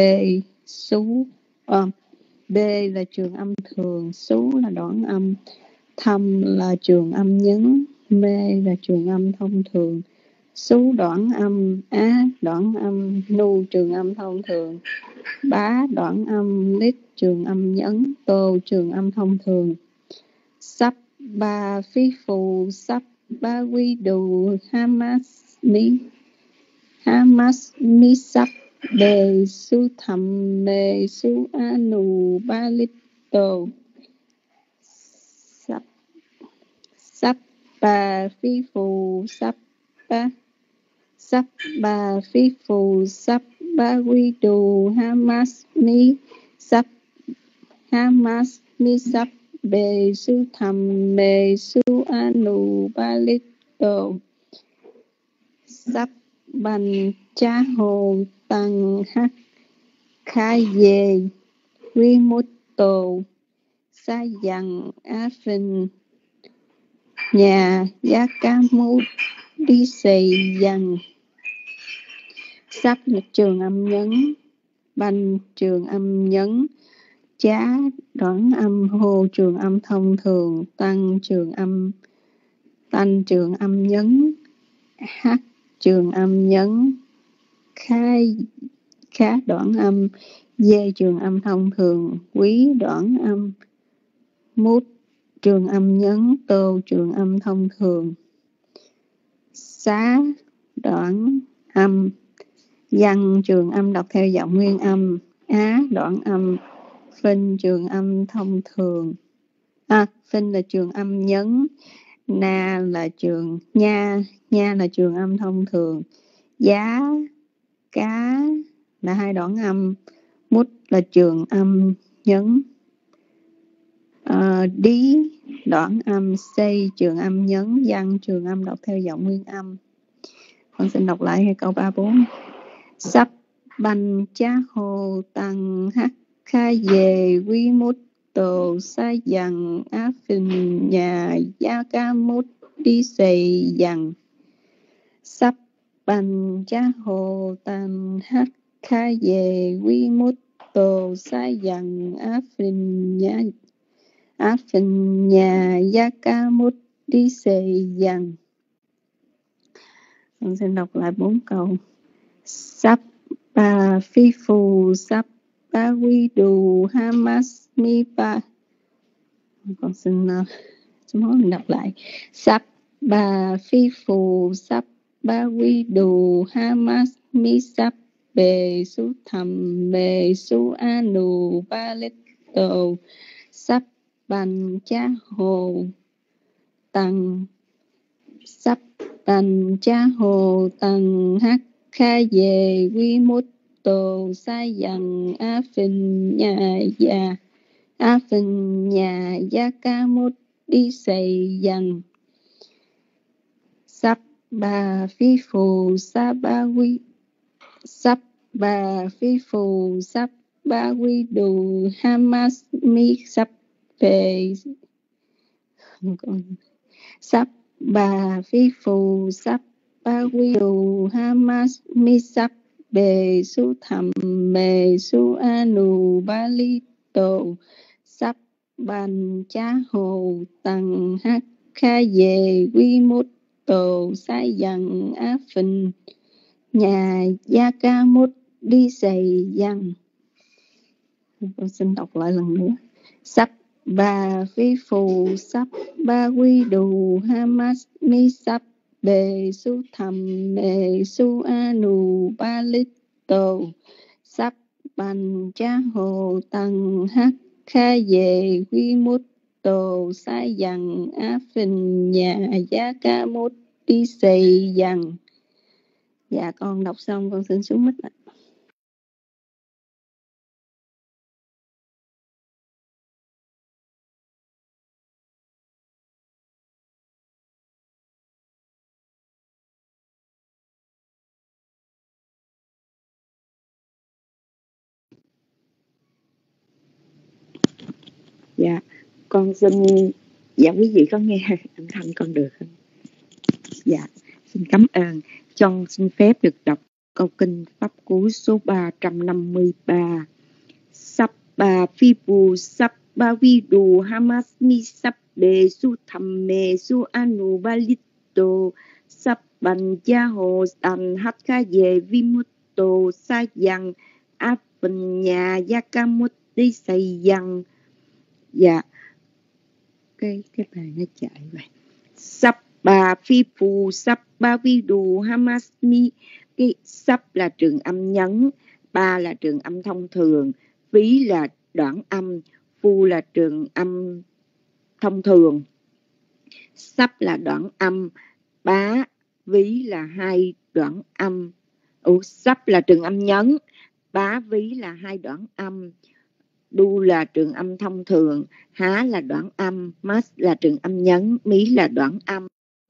là trường âm thường, sú là đoạn âm, thâm là trường âm nhấn, mê là trường âm thông thường, sú đoạn âm, á đoạn âm, nu trường âm thông thường, bá đoạn âm, lít trường âm nhấn, tô trường âm thông thường. Sắp ba phi phù sắp ba quy đù hamas mi sắp bề su thầm mê su anu ba lít tô. Sắp ba phi phù sắp ba phi phù sắp ba quy đù hamas mi sắp bề su thầm mê su anu ba lít tô. Sắp bành cha hồ tăng hắc khai dê quy mút tô sa dằng á phình nhà giá ca mút đi xây dằng. Sắp là trường âm nhấn, bành trường âm nhấn, chá đoạn âm, hô trường âm thông thường, tăng trường âm nhấn, hắc trường âm nhấn, khá đoạn âm, dê trường âm thông thường, quý đoạn âm, mút trường âm nhấn, tô trường âm thông thường. Xá đoạn âm, văn trường âm đọc theo giọng nguyên âm, á đoạn âm, phinh trường âm thông thường, phinh là trường âm nhấn, nha là trường âm thông thường, giá cá là hai đoạn âm, mút là trường âm nhấn, đí đoạn âm, xây trường âm nhấn, văn trường âm đọc theo giọng nguyên âm. Con xin đọc lại câu 34. Sắp bành cha hồ tăng hắc kha về quy mút tổ sa dằng á phình nhà gia ca mút đi xây dằng. Sắp bành cha hồ tăng hắc kha về quy mút tổ sa dằng á phình nhà gia ca mút đi xây dằng. Con xin đọc lại 4 câu. Sắp bà phi phù sắp bà quy đủ hamas mi ba. Con xin mình đọc lại. Sắp bà phi phù sắp bà quy đủ hamas mi sắp bề su thầm bề su anu ba lít tổ sắp bành cha hồ tăng sắp bành cha hồ tăng hắc kha về quy mút tổ sa dần a phình nhà gia ca mút đi xây dần sắp bà phi phù sa ba quy sắp bà phi phù sắp ba quy đủ hamas mi sắp bề sắp bà phi phù sắp ba quy đủ hamas mi sắp bề su thầm bề su anu ba li tổ sắp bành cha hồ tăng hắc kha về quy mút tổ sa dần á phình nhà gia ca mút đi xây dần. Tôi xin đọc lại lần nữa. Sắp bà phi phù sắp ba quy đủ hamas mi sắp bề su thầm bề su anu ba lít tổ sắp bành cha hồ tăng hắc kha về quy mút tổ sa dần á phình nhà gia ca mút đi xây dần. Dạ con đọc xong con xin xuống mic ạ. Dạ, con xin, dạ quý vị có nghe âm thanh con được không? Dạ, xin cảm ơn. Con xin phép được đọc câu kinh Pháp Cú số 353. Sắp bà phi bù sắp ba vi đủ hamas mi sắp bề su thầm mê su anu ba lít tô sắp bành cha hồ tàn hát kha về vi mút tô sa dăng áp bình nhà gia ca mút đi xây dăng. Dạ, cái bài nó chạy vậy. Sắp bà phi phù sắp ba vi đủ hamas mi. Cái sắp là trường âm nhấn, ba là trường âm thông thường, phí là đoạn âm, phu là trường âm thông thường. Sắp là đoạn âm, bá, ví là hai đoạn âm. Sắp là trường âm nhấn, bá, ví là hai đoạn âm. Đu là trường âm thông thường, há là đoạn âm, mas là trường âm nhấn, mí là đoạn âm.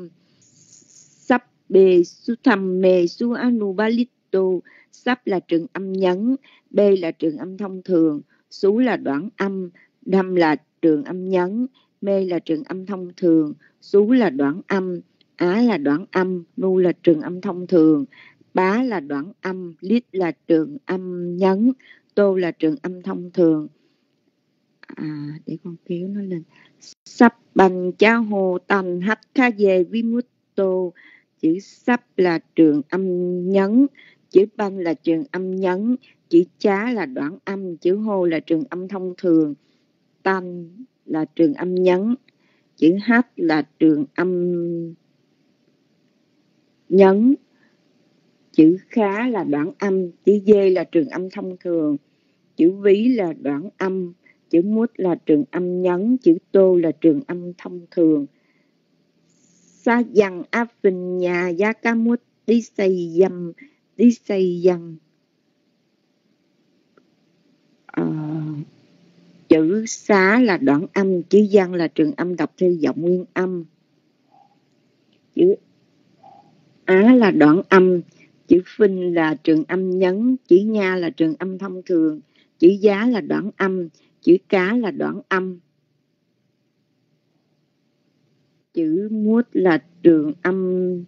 Sắp bê su thầm mê su anu ba lít tô. Sắp là trường âm nhấn, b là trường âm thông thường, sú là đoạn âm, đâm là trường âm nhấn, mê là trường âm thông thường, sú là đoạn âm, á là đoạn âm, nu là trường âm thông thường, bá là đoạn âm, lít là trường âm nhấn, tô là trường âm thông thường. Để con kéo nó lên. Sắp bành cha hồ tành hách kha về vi mút tô. Chữ sắp là trường âm nhấn, chữ banh là trường âm nhấn, chữ chá là đoạn âm, chữ hô là trường âm thông thường, tanh là trường âm nhấn, chữ hát là trường âm nhấn, chữ khá là đoạn âm, chữ dê là trường âm thông thường, chữ ví là đoạn âm, chữ mút là trường âm nhấn, chữ tô là trường âm thông thường. Sa dằng áp phình nhà gia ca mút đi xây dần. Chữ xá là đoạn âm, chữ văn là trường âm đọc theo giọng nguyên âm. Chữ á là đoạn âm, chữ phinh là trường âm nhấn, chữ nha là trường âm thông thường, chữ giá là đoạn âm, chữ cá là đoạn âm. Chữ mút là trường âm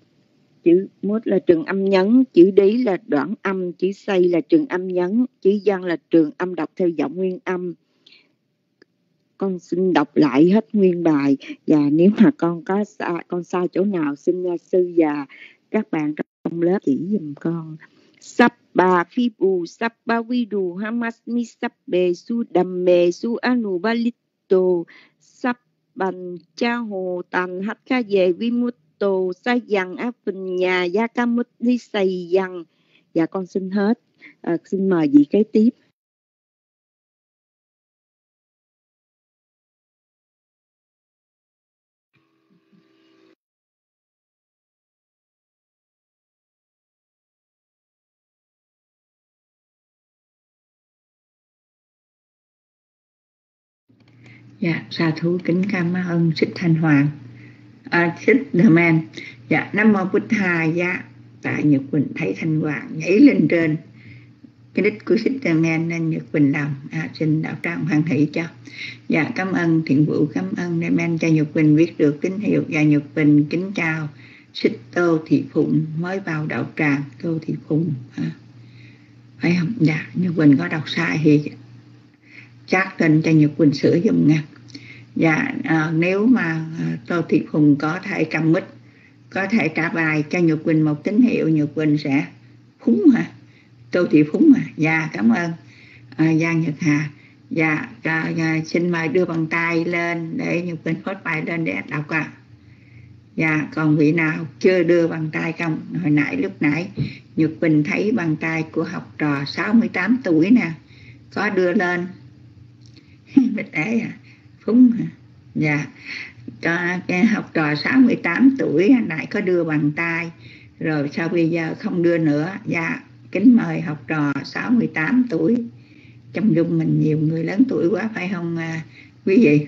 nhấn, chữ đí là đoạn âm, chữ xây là trường âm nhấn, chữ văn là trường âm đọc theo giọng nguyên âm. Con xin đọc lại hết nguyên bài, và nếu mà con sai chỗ nào xin sư và Các bạn trong lớp chỉ giùm con. Sabba Fibu Sabba Vidu Hamasmi Sabbe Su Dhamme Su Anubalito Sabban Cha Hồ Tành Hách Kha Về Vimutto Sa Dằng Áp Phình Nhà Gia Ca Mít Đi Sầy Dằng. Dạ con xin hết. Xin mời vị kế tiếp. Dạ, sa thú kính cảm ơn Thích Thanh Hoàng, Thích The Man. Dạ, Nam Mô Bụt Thà. Dạ, tại Nhật Quỳnh thấy Thanh Hoàng nhảy lên trên cái đích của Thích The Man nên Nhật Quỳnh làm xin đạo tràng hoan hỷ cho. Dạ, cảm ơn Thiện Vũ, cảm ơn The Man cho Nhật Quỳnh viết được tín hiệu. Và Nhật Quỳnh kính chào Thích Tô Thị Phụng mới vào đạo tràng. Tô Thị Phụng phải không? Dạ, Nhật Quỳnh có đọc sai thì chắc tên cho Nhật Quỳnh sửa giùm nha. Dạ, nếu mà Tô Thị Phùng có thể cầm mic, có thể trả bài cho Nhật Quỳnh một tín hiệu, Nhật Quỳnh sẽ phúng hả? Tô Thị Phúng hả? Dạ, cảm ơn Giang Nhật Hà. Dạ, xin mời đưa bàn tay lên để Nhật Quỳnh post bài lên để đọc ạ. Dạ, còn vị nào chưa đưa bàn tay không? Hồi nãy lúc nãy Nhật Quỳnh thấy bàn tay của học trò 68 tuổi nè, có đưa lên. Bích Ế Phúng hả? Dạ, cho cái học trò 68 tuổi nãy có đưa bàn tay rồi sao bây giờ không đưa nữa? Dạ, kính mời học trò 68 tuổi. Trong dung mình nhiều người lớn tuổi quá phải không quý vị?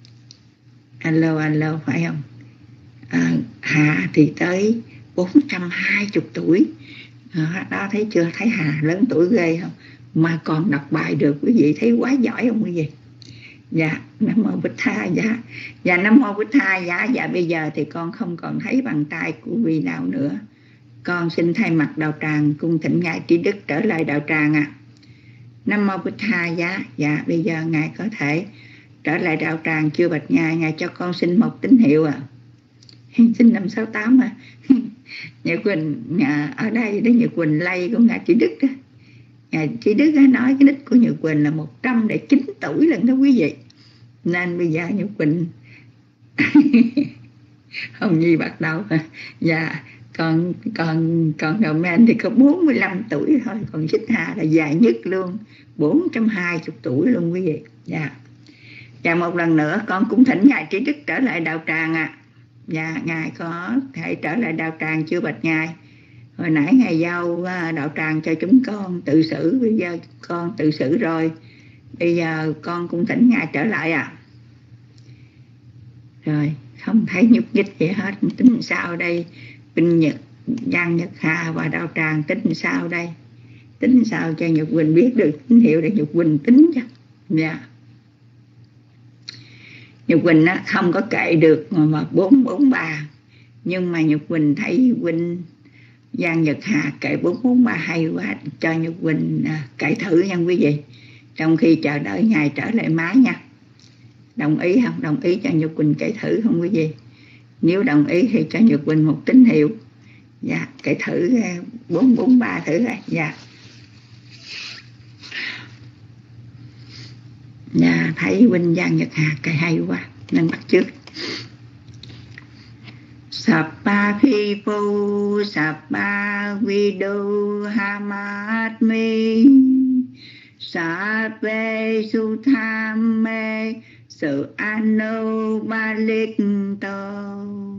Alo phải không? Hà thì tới 420 tuổi đó, thấy chưa? Thấy Hà lớn tuổi ghê không? Mà còn đọc bài được, quý vị thấy quá giỏi không quý vị? Dạ, Nam Mô Bụt Tha. Dạ, Nam Mô Bụt Tha. Dạ, bây giờ thì con không còn thấy bàn tay của vị nào nữa. Con xin thay mặt đạo tràng cung thỉnh Ngài Trí Đức trở lại đạo tràng ạ. Nam Mô Bụt Tha. Dạ, bây giờ Ngài có thể trở lại đạo tràng chưa bạch Ngài? Ngài cho con xin một tín hiệu ạ. Xin 568 ạ. Nhật Quỳnh ở đây để Nhật Quỳnh lay của Ngài Trí Đức đó. Ngài Trí Đức nói cái đích của Nhật Quỳnh là 109 tuổi lần đó quý vị. Nên bây giờ Nhật Quỳnh Hồng Nhi bắt đầu. Dạ, còn đầu men thì có 45 tuổi thôi. Còn Xích Hà là dài nhất luôn, 420 tuổi luôn quý vị. Dạ. Và một lần nữa con cũng thỉnh Ngài Trí Đức trở lại đạo tràng ạ. Dạ, Ngài có thể trở lại đạo tràng chưa bạch Ngài? Hồi nãy Ngài giao đạo tràng cho chúng con tự xử, bây giờ con tự xử rồi. Bây giờ con cũng thỉnh Ngài trở lại ạ. Rồi, không thấy nhúc nhích gì hết. Tính sao đây? Vinh Nhật, Giang Nhật Hà và đạo tràng tính sao đây? Tính sao cho Nhật Quỳnh biết được tín hiệu để Nhật Quỳnh tính cho. Dạ. Nhật Quỳnh không có kệ được mà 443. Nhưng mà Nhật Quỳnh thấy Quỳnh Giang Nhật Hà kệ 443 hay quá, cho Nhật Quỳnh kệ thử nha quý vị. Trong khi chờ đợi Ngài trở lại máy nha. Đồng ý không? Đồng ý cho Nhật Quỳnh kệ thử không quý vị? Nếu đồng ý thì cho Nhật Quỳnh một tín hiệu. Dạ, kệ thử 443 thử rồi. Dạ. Dạ, thấy Quỳnh Giang Nhật Hà kệ hay quá nên bắt chước. Sabba Phifu Sabba Vidu Hamatmi Sabbe Suthamme Sự Anubalito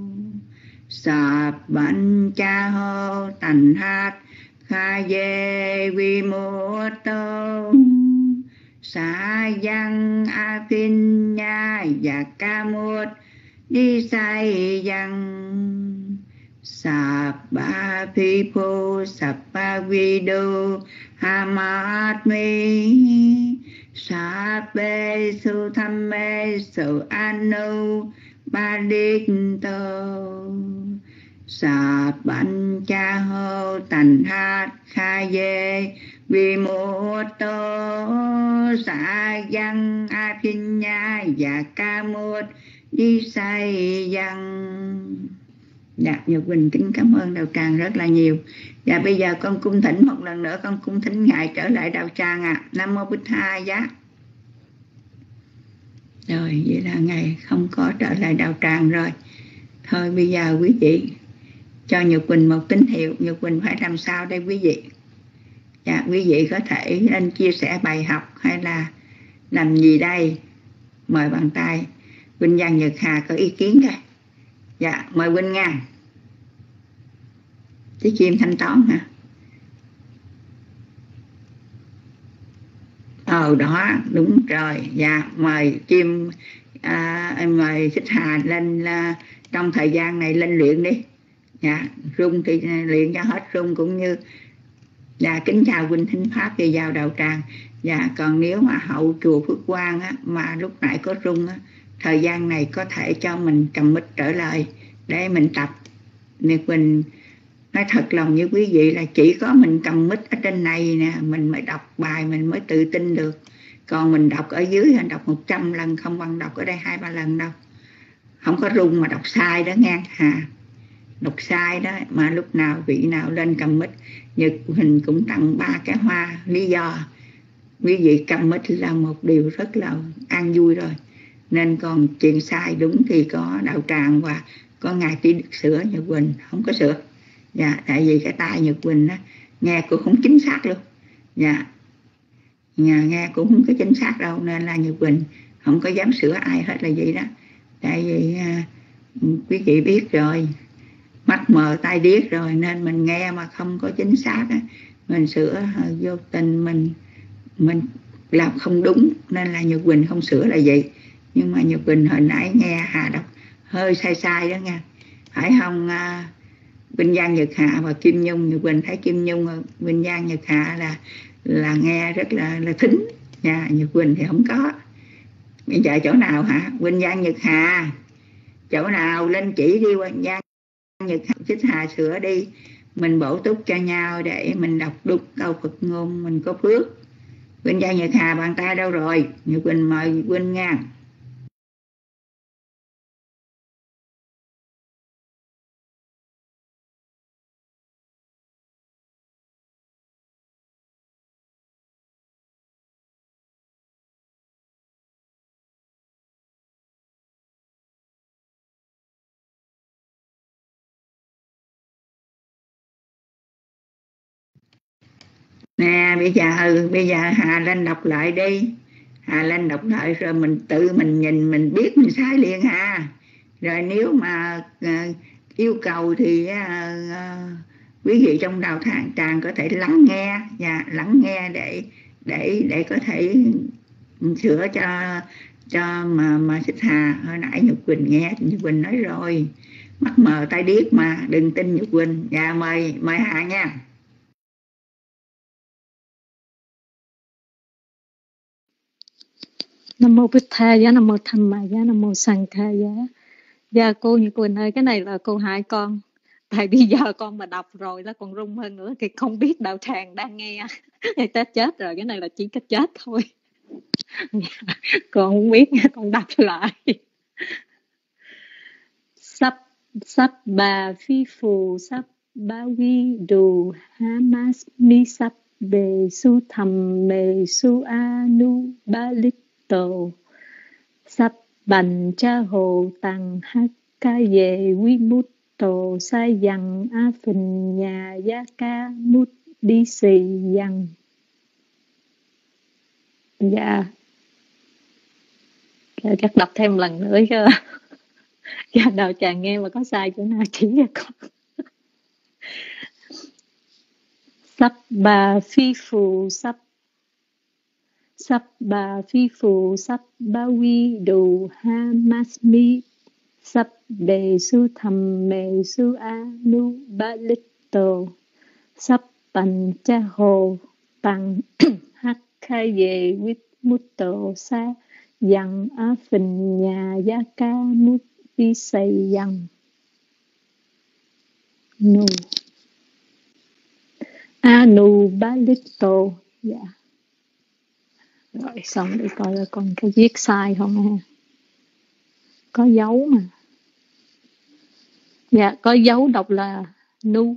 Sabban Cha Ho Tành Hát Kha Ye Vimuto Sa Yang A Phin Nha Và Ca Mốt Đi Sai Yang Sabba Phifu Sabba Vidu Hamatmi Sabbe Suthamme Sự Anu Badito Sabban Cha Ho Tành Hát Kha Ye Vimuto Sa Yang A Phin Nha Và Ca Mốt Đi Sai Yang. Dạ, Nhật Quỳnh kính cảm ơn đạo tràng rất là nhiều. Dạ, bây giờ con cung thỉnh một lần nữa, con cung thỉnh Ngài trở lại đạo tràng ạ. Nam Mô Bích Tha Giá. Rồi, vậy là Ngài không có trở lại đạo tràng rồi. Thôi bây giờ quý vị cho Nhật Quỳnh một tín hiệu. Nhật Quỳnh phải làm sao đây quý vị? Dạ, quý vị có thể nên chia sẻ bài học hay là làm gì đây? Mời bàn tay. Quỳnh Giang Nhật Hà có ý kiến đây. Dạ, mời Quỳnh nha. Cái chim thanh toán hả? Đó, đúng rồi. Dạ, mời chim, mời Xích Hà lên trong thời gian này lên luyện đi. Dạ, rung thì luyện cho hết rung cũng như. Dạ, kính chào Quỳnh Thính Pháp về vào đạo tràng. Dạ, còn nếu mà hậu chùa Phước Quang á, mà lúc nãy có rung á, thời gian này có thể cho mình cầm mic trở lại để mình tập. Nên Quỳnh nói thật lòng với quý vị là chỉ có mình cầm mic ở trên này nè, mình mới đọc bài, mình mới tự tin được. Còn mình đọc ở dưới, mình đọc 100 lần không bằng đọc ở đây 2-3 lần đâu. Không có rung mà đọc sai đó nghe hà. Đọc sai đó, mà lúc nào vị nào lên cầm mic, Nhật Quỳnh cũng tặng 3 cái hoa. Lý do quý vị cầm mic là một điều rất là an vui rồi. Nên còn chuyện sai đúng thì có đạo tràng và có Ngài Tí Đức sửa, Nhật Quỳnh không có sửa. Dạ, tại vì cái tai Nhật Quỳnh á, nghe cũng không chính xác luôn. Dạ, nghe cũng không có chính xác đâu, nên là Nhật Quỳnh không có dám sửa ai hết là vậy đó. Tại vì quý vị biết rồi, mắt mờ tai điếc rồi, nên mình nghe mà không có chính xác á, mình sửa vô tình mình làm không đúng, nên là Nhật Quỳnh không sửa là vậy. Nhưng mà Nhật Quỳnh hồi nãy nghe Hà đọc hơi sai đó nha, phải không? Quỳnh Giang Nhật Hạ và Kim Nhung, Nhật Quỳnh thấy Kim Nhung và Quỳnh Giang Nhật Hạ là nghe rất là thính nha. Nhật Quỳnh thì không có. Bây giờ chỗ nào hả? Quỳnh Giang Nhật Hạ chỗ nào lên chỉ đi. Quỳnh Giang Nhật Hạ, Xích Hà sửa đi, mình bổ túc cho nhau để mình đọc đúng câu Phật ngôn, mình có phước. Quỳnh Giang Nhật Hà bàn tay đâu rồi? Nhật Quỳnh mời Quỳnh nha. Nè, bây giờ Hà lên đọc lại đi. Hà lên đọc lại rồi mình tự mình nhìn, mình biết mình sai liền ha. Rồi nếu mà yêu cầu thì quý vị trong đạo tràng có thể lắng nghe và lắng nghe để có thể sửa cho mà Xích Hà. Hồi nãy Nhật Quỳnh nghe, Nhật Quỳnh nói rồi, mắt mờ tai điếc mà, đừng tin Nhật Quỳnh. Dạ, mời Hà nha. Nam mô Bích Tha Giá, Nam mô Tham Ma Giá, Nam mô Sang Kha Giá. Dạ cô Nhật Quỳnh ơi, cái này là cô hại con. Tại bây giờ con mà đọc rồi là còn rung hơn nữa, thì không biết đạo tràng đang nghe. Thì chết rồi, cái này là chỉ cái chết thôi. Con không biết, con đọc lại. Sắp bà phi phù sắp ba vi đồ hamas mi sắp bề su thầm mê su anu ba lít tổ sắp bành cha hồ tăng hát ca về quy mút tổ sai dằng a phình nhà gia ca mút đi xì dằng. Dạ, chắc đọc thêm lần nữa chứ. Dạ, đạo tràng nghe mà có sai chỗ nào chỉ cho con. Sắp bà phi phù sắp bà phi phù sắp ba vi đồ ha masmi sắp bề su thầm mê su a nu ba lít tổ sắp bành cha hồ tăng hắc khai về vít mút tổ sa dằng á phình nhà gia ca mút đi xây dằng nu anu ba lít tổ. Dạ, rồi xong để coi là còn cái viết sai không ha, có dấu mà. Dạ, có dấu đọc là nu.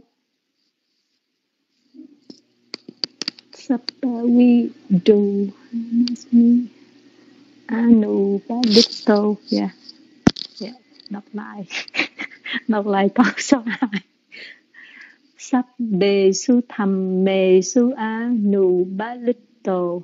Sabawi du hanasmi anu paditto. Dạ, dạ, đọc lại. Đọc lại câu số 2. Sắp bê su thầm mê su anu paditto.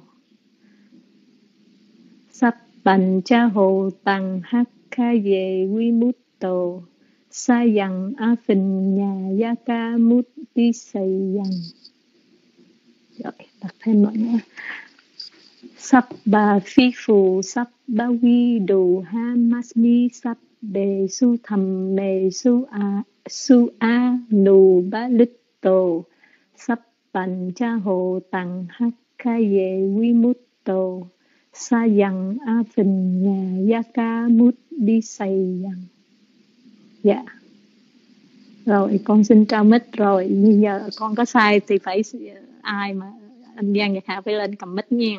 Sắp bành cha hồ tăng hắc kha ye vimutto. Sayang afin nhà yaka mutti sayang. Rồi, đọc thêm một nữa. Sắp bà phi phù sắp bà vi đồ ha masmi sắp bề su thầm mê su a nù bá lít tổ. Sắp bành cha hồ tăng hắc kha ye vi mút tổ. Sayang afin nhà yaka mutti sayang. Dạ. Rồi con xin trao mic rồi. Bây giờ con có sai thì phải ai mà anh Giang Nhật Hà phải lên cầm mic nha.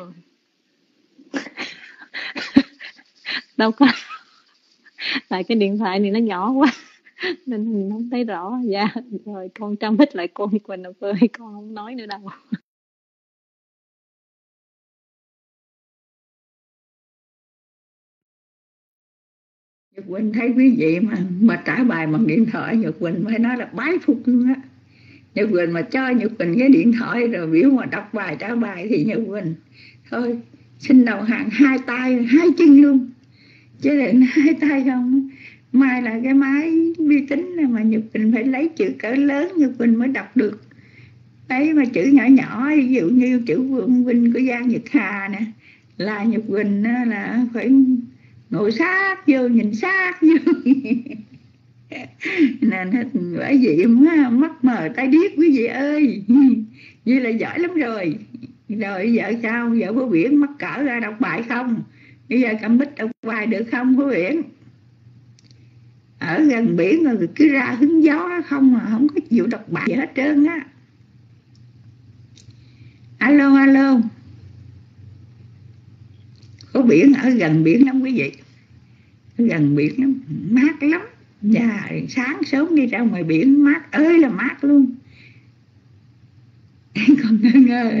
Đâu có. Tại cái điện thoại này nó nhỏ quá nên mình không thấy rõ. Dạ. Rồi con trao mic lại cô Quỳnh Ngọc ơi, con không nói nữa đâu. Nhật Quỳnh thấy quý vị mà trả bài bằng điện thoại, Nhật Quỳnh phải nói là bái phục luôn á. Nhật Quỳnh mà cho Nhật Quỳnh cái điện thoại rồi biểu mà đọc bài trả bài thì Nhật Quỳnh thôi xin đầu hàng hai tay hai chân luôn, chứ đừng hai tay không. Mai là cái máy vi tính này mà Nhật Quỳnh phải lấy chữ cỡ lớn Nhật Quỳnh mới đọc được. Đấy mà chữ nhỏ nhỏ ví dụ như chữ Vương Vinh của Giang Nhật Hà nè là Nhật Quỳnh là phải ngồi sát vô, nhìn sát vô. Nên bởi vậy mắt mờ tay điếc quý vị ơi. Vậy là giỏi lắm rồi. Rồi vợ sao? Vợ Phú Biển mắc cỡ ra đọc bài không? Bây giờ cầm mic đọc bài được không Phú Biển? Ở gần biển rồi cứ ra hứng gió không mà không có chịu đọc bài gì hết trơn á. Alo alo. Có biển ở gần biển lắm quý vị. Ở gần biển lắm, mát lắm. Và sáng sớm đi ra ngoài biển mát ơi là mát luôn. Còn ngơ ngơ.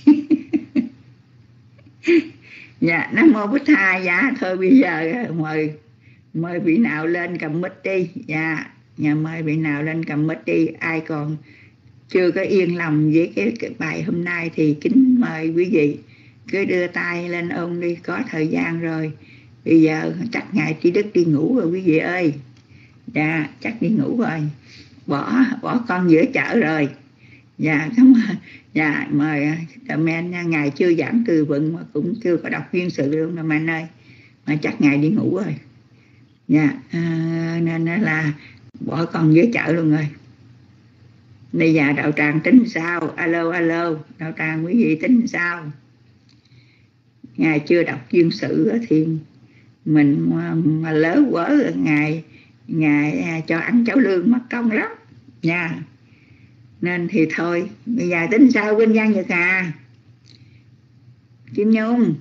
Dạ, Nam Mô Bích Tha. Dạ, thôi bây giờ mời vị nào lên cầm mic đi. Dạ, mời vị nào lên cầm mic đi. Ai còn chưa có yên lòng với cái bài hôm nay thì kính mời quý vị cứ đưa tay lên ôm đi, có thời gian rồi. Bây giờ chắc ngài Trí Đức đi ngủ rồi quý vị ơi. Dạ, chắc đi ngủ rồi. Bỏ con giữa chợ rồi. Dạ, cảm ơn. Dạ, mời men nha. Ngài chưa giảng từ vựng mà cũng chưa có đọc duyên sự luôn đâu men ơi. Mà chắc ngài đi ngủ rồi. Dạ, nên là bỏ con giữa chợ luôn rồi. Bây giờ Đạo Tràng tính sao? Alo alo, Đạo Tràng quý vị tính sao? Ngài chưa đọc duyên sự thì mình mà lỡ quở ngài cho ăn cháo lương mất công lắm nha. Nên thì thôi bây giờ tính sao Vinh Giang Nhật Hà? Kim Nhung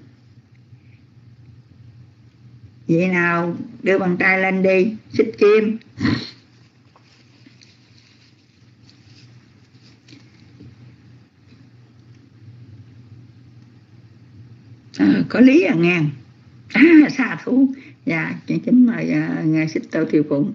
vậy nào đưa bàn tay lên đi, xích kim. Có lý à nghe. Xà thú. Dạ, chính mời ngài Xích Tô Thiều Phụng.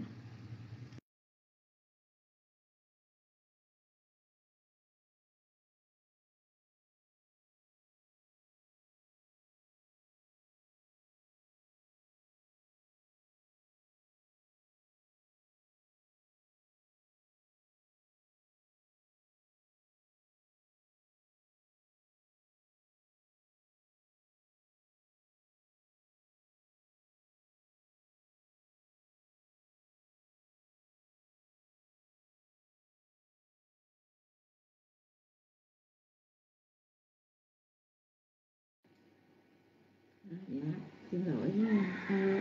Dạ, xin lỗi nha.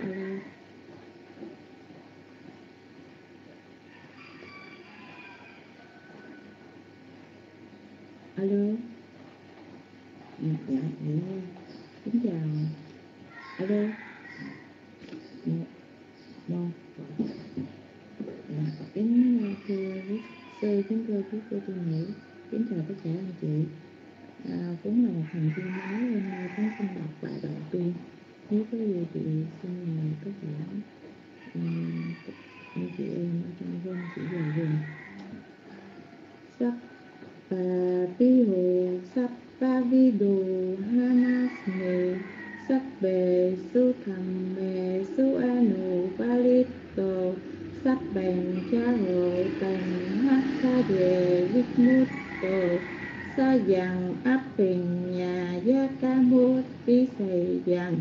Alo. Dạ, kính chào. Alo. Dạ, kính quý cô tu nữ, kính chào tất cả anh chị. Vốn là một thành viên mới, hôm nay cũng xin đọc lại đoạn tuyên. Nếu có gì thì xin mời tất cả anh chị em ở trong room chỉ dần dần. Sắp ti hồ sắp ba vi đồ hanasme sắp bề su thầm mê su anu palito sắp bèn cha hội tành hát ca về vít mút tổ sa dằng áp bình nhà gia ca mốt đi xây dằng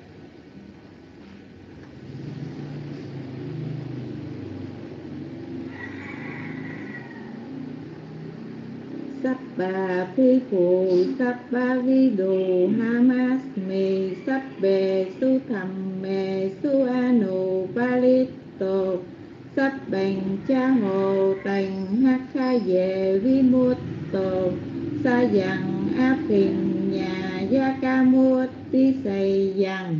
sắp bà phi phụ sắp ba vi đồ hamas mê sắp bề su thầm mê su anu palito sắp bèn cha hồ tành hát ca về vi mút tổ sa dằng áp hình nhà gia ca mua tí xây dằng.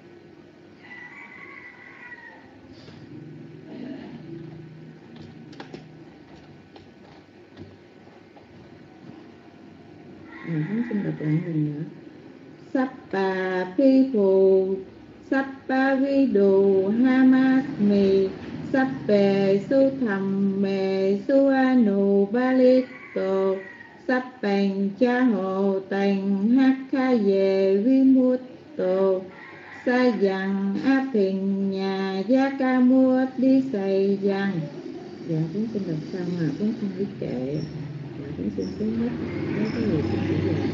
Xin đọc lại lần nữa. Sắp bà phi phù sắp ba vi đồ hamas mì sắp bề su thầm mề su anu ba lít tổ sắp bèn cha hồ tành hát ca về vi mút tổ sa dằng áp hình nhà gia ca mua đi xây dằng. Dạ cũng xin đọc xong mà cũng không biết kệ. Dạ cũng xin số hết mấy cái người xin chỉ dạy.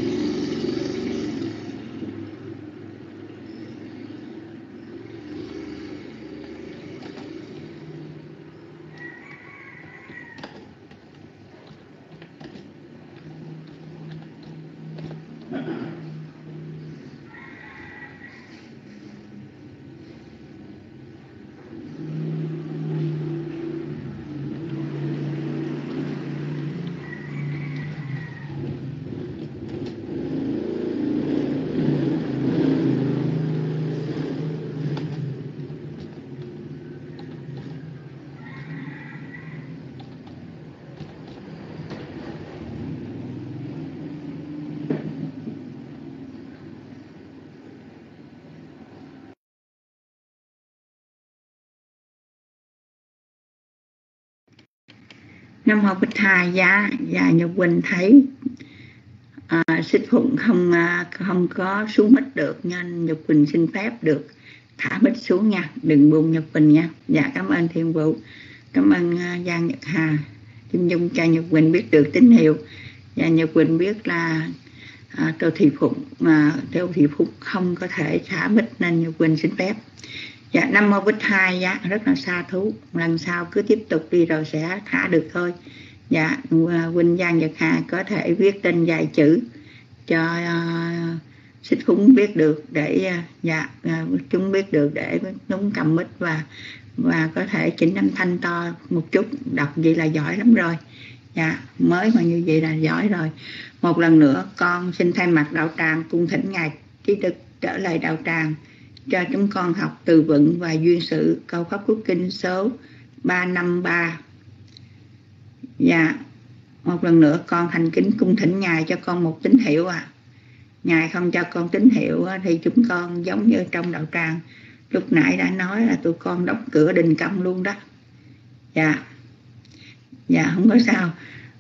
Nam Mô Bích Thầy. Dạ Nhật Quỳnh thấy Xích Phụng không có xuống mic được nên Nhật Quỳnh xin phép được thả mic xuống nha, đừng buồn Nhật Quỳnh nha. Dạ cảm ơn Thiên Vũ, cảm ơn Giang Nhật Hà, Kim Dung cho Nhật Quỳnh biết được tín hiệu. Và Nhật Quỳnh biết là Tô Thị Phụng không có thể thả mic nên Nhật Quỳnh xin phép. Dạ Nam Mô Bích Thầy. Dạ rất là xa thú, lần sau cứ tiếp tục đi rồi sẽ thả được thôi. Dạ Quỳnh Giang Nhật Hà có thể viết tên vài chữ cho Xích Phụng biết được để chúng biết được để đúng cầm mic và có thể chỉnh âm thanh to một chút, đọc vậy là giỏi lắm rồi. Dạ mới mà như vậy là giỏi rồi. Một lần nữa con xin thay mặt đạo tràng cung thỉnh ngài Trí Đức trở lại đạo tràng cho chúng con học từ vựng và duyên sự câu pháp quốc kinh số 353. Dạ một lần nữa con thành kính cung thỉnh ngài cho con một tín hiệu Ngài không cho con tín hiệu thì chúng con giống như trong đạo tràng lúc nãy đã nói là tụi con đóng cửa đình công luôn đó. Dạ không có sao.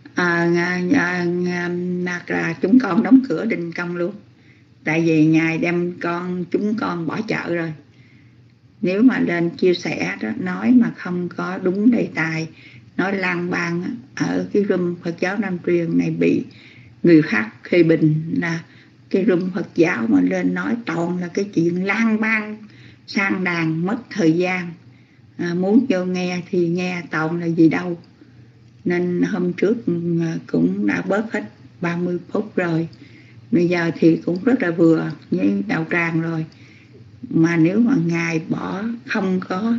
Là chúng con đóng cửa đình công luôn. Tại vì Ngài đem chúng con bỏ chợ rồi. Nếu mà lên chia sẻ đó, nói mà không có đúng đề tài, nói lang bang ở cái room Phật giáo Nam Truyền này bị người khác phê bình là cái room Phật giáo mà lên nói toàn là cái chuyện lang bang sang đàn mất thời gian. Muốn vô nghe thì nghe toàn là gì đâu. Nên hôm trước cũng đã bớt hết 30 phút rồi. Bây giờ thì cũng rất là vừa với đạo tràng rồi. Mà nếu mà Ngài bỏ không có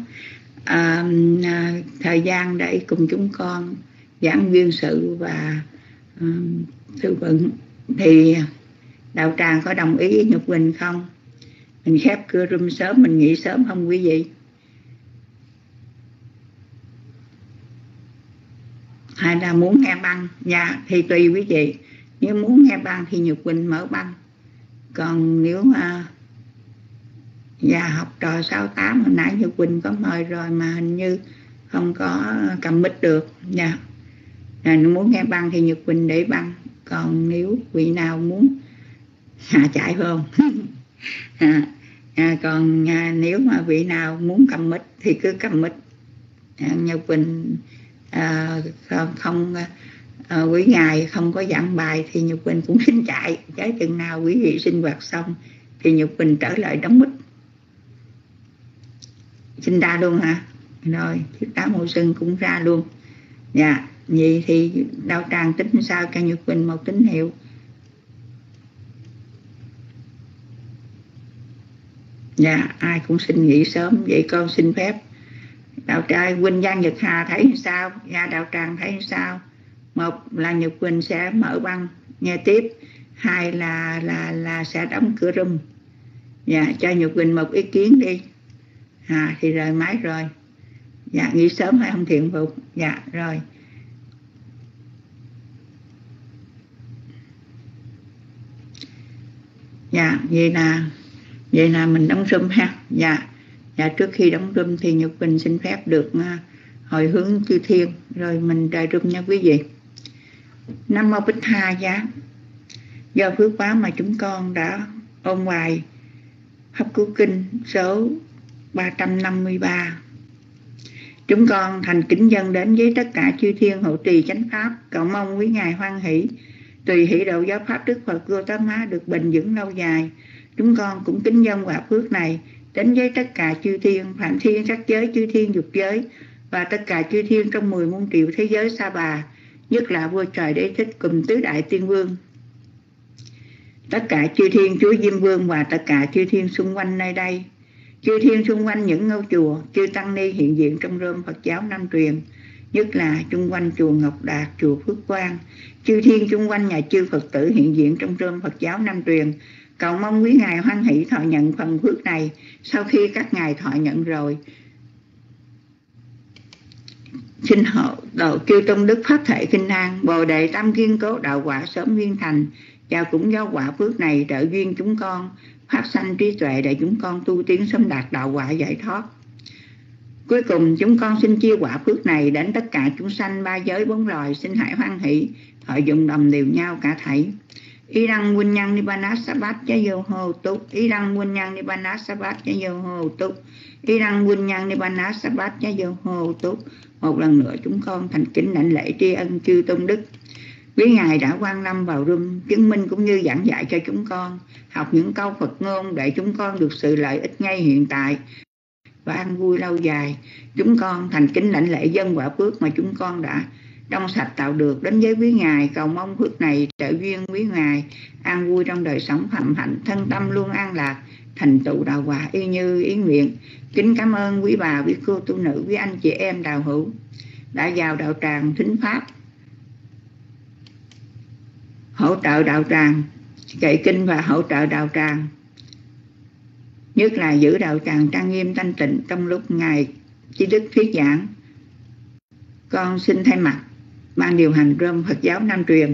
thời gian để cùng chúng con giảng duyên sự và tư vấn thì đạo tràng có đồng ý với Nhật Quỳnh không? Mình khép cửa room sớm, mình nghỉ sớm không quý vị? hay là muốn nghe băng nha, thì tùy quý vị. Nếu muốn nghe băng thì Nhật Quỳnh mở băng. Còn nếu học trò 68 hồi nãy Nhật Quỳnh có mời rồi mà hình như không có cầm mic được nha. Nếu muốn nghe băng thì Nhật Quỳnh để băng. Còn nếu vị nào muốn chạy không còn nếu mà vị nào muốn cầm mic thì cứ cầm mic. Nhật Quỳnh không quý ngài không có giảng bài thì Nhật Quỳnh cũng xin chạy. Cái chừng nào quý vị sinh hoạt xong thì Nhật Quỳnh trở lại đóng mic. Xin ra luôn hả? Rồi, Thiết Tám Hộ Sưng cũng ra luôn. Dạ, vậy thì đạo tràng tính sao cho Nhật Quỳnh một tín hiệu. Dạ, ai cũng xin nghỉ sớm. Vậy con xin phép đạo tràng Quỳnh Giang Nhật Hà thấy sao? Dạ, đạo tràng thấy sao? Một là Nhật Quỳnh sẽ mở băng nghe tiếp, hai là sẽ đóng cửa room. Dạ, cho Nhật Quỳnh một ý kiến đi. Thì rời máy rồi. Dạ, nghỉ sớm hay không Thiện Phục? Dạ, rồi. Dạ, vậy là mình đóng room ha. Dạ, trước khi đóng room thì Nhật Quỳnh xin phép được hồi hướng chư thiên, rồi mình rời room nha quý vị. Nam Mô Bích Tha Giá. Do phước báo mà chúng con đã ôn hoài Pháp Cú Kinh số 353, chúng con thành kính dâng đến với tất cả chư thiên hộ trì chánh pháp, cầu mong quý ngài hoan hỷ tùy hỷ độ giáo pháp Đức Phật Gautama được bền vững lâu dài. Chúng con cũng kính dâng quả phước này đến với tất cả chư thiên, phạm thiên, sắc giới, chư thiên dục giới và tất cả chư thiên trong 10 muôn triệu thế giới Sa Bà, nhất là vua trời Đế Thích cùng tứ đại tiên vương, tất cả chư thiên chúa Diêm Vương và tất cả chư thiên xung quanh nơi đây, chư thiên xung quanh những ngôi chùa, chư tăng ni hiện diện trong rơm Phật giáo Nam truyền, nhất là chung quanh chùa Ngọc Đạt, chùa Phước Quang, chư thiên chung quanh nhà chư Phật tử hiện diện trong rơm Phật giáo Nam truyền, cầu mong quý ngài hoan hỷ thọ nhận phần phước này. Sau khi các ngài thọ nhận rồi, xin hộ độ chư tôn đức pháp thể kinh an, bồ đề tâm kiên cố, đạo quả sớm viên thành. Và cũng do quả phước này trợ duyên chúng con phát sanh trí tuệ để chúng con tu tiến sớm đạt đạo quả giải thoát. Cuối cùng chúng con xin chia quả phước này đến tất cả chúng sanh ba giới bốn loài, xin hãy hoan hỷ họ dùng đồng đều nhau cả thảy. Ý đăng huynh nhân nibbana sabat cha vô hồ túc, ý đăng huynh nhân nibbana sabat cha vô hồ túc, ý đăng huynh nhân nibbana sabat cha vô hồ túc. Một lần nữa chúng con thành kính đảnh lễ tri ân chư tôn đức. Quý ngài đã quan lâm vào room chứng minh cũng như giảng dạy cho chúng con học những câu Phật ngôn để chúng con được sự lợi ích ngay hiện tại và an vui lâu dài. Chúng con thành kính lãnh lễ dân quả phước mà chúng con đã trong sạch tạo được đến với quý ngài, cầu mong phước này trợ duyên quý ngài an vui trong đời sống phạm hạnh, thân tâm luôn an lạc, thành tựu đạo quả y như ý nguyện. Kính cảm ơn quý bà, quý cô tu nữ, quý anh chị em đạo hữu đã vào đạo tràng thính pháp, hỗ trợ đạo tràng kệ kinh và hỗ trợ đạo tràng, nhất là giữ đạo tràng trang nghiêm thanh tịnh trong lúc ngài chí đức thuyết giảng. Con xin thay mặt ban điều hành rơm Phật giáo Nam truyền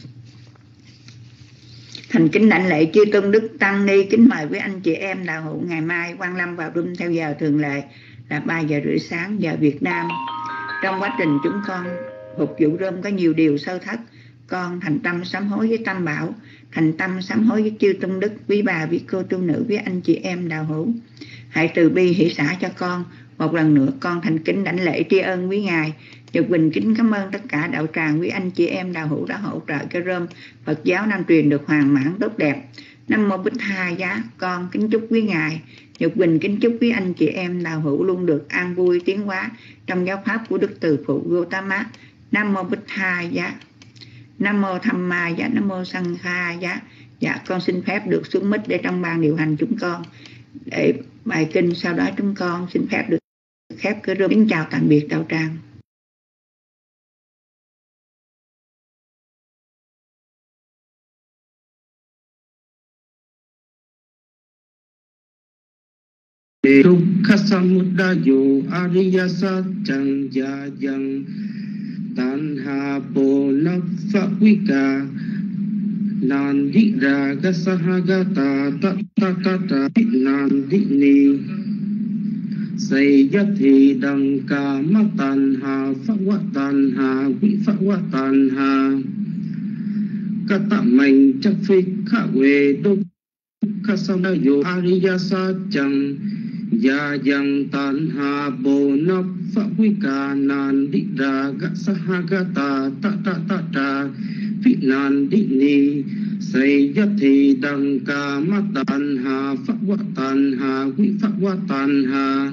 thành kính đảnh lễ chư tôn đức tăng ni, kính mời quý anh chị em đạo hữu ngày mai quan lâm vào room theo giờ thường lệ là 3 giờ rưỡi sáng giờ Việt Nam. Trong quá trình chúng con phục vụ room có nhiều điều sơ thất, con thành tâm sám hối với Tam Bảo, thành tâm sám hối với chư tôn đức, quý bà, quý cô tu nữ, quý anh chị em đạo hữu hãy từ bi hỷ xả cho con. Một lần nữa con thành kính đảnh lễ tri ân quý ngài. Nhật Quỳnh kính cảm ơn tất cả đạo tràng, quý anh chị em đạo hữu đã hỗ trợ cho rơm Phật giáo Nam truyền được hoàn mãn tốt đẹp. Nam Mô Bích Tha Giá. Con kính chúc quý ngài, Nhật Quỳnh kính chúc quý anh chị em đạo hữu luôn được an vui tiến hóa trong giáo pháp của Đức Từ Phụ Gautama. Nam Mô Bích Tha Giá. Nam Mô Tham Ma Giá. Nam Mô Sanh Kha Giá. Dạ, con xin phép được xuống mic để trong ban điều hành chúng con để bài kinh, sau đó chúng con xin phép được khép cửa room. Kính chào tạm biệt đạo tràng. Dukkha samuddayo ariya saccang jajang tan hà bồ nắp phạ quy ca nan di ra ga sa ha ga ta ta ta ta ta nan di ni say yat thì đằng ca ma tan hà phạ wa tan hà vi phạ wa tan hà ca ta mạnh chắc phi khả về đúc khả sao đa yo ariya sa chẳng ya yang tan hà bồ nắp phạ quy ca nan di ra ga sa ha ga ta ta ta ta ta phi nan di ni say yat thì đằng ca ma tan hà phạ wa tan hà vi phạ wa tan hà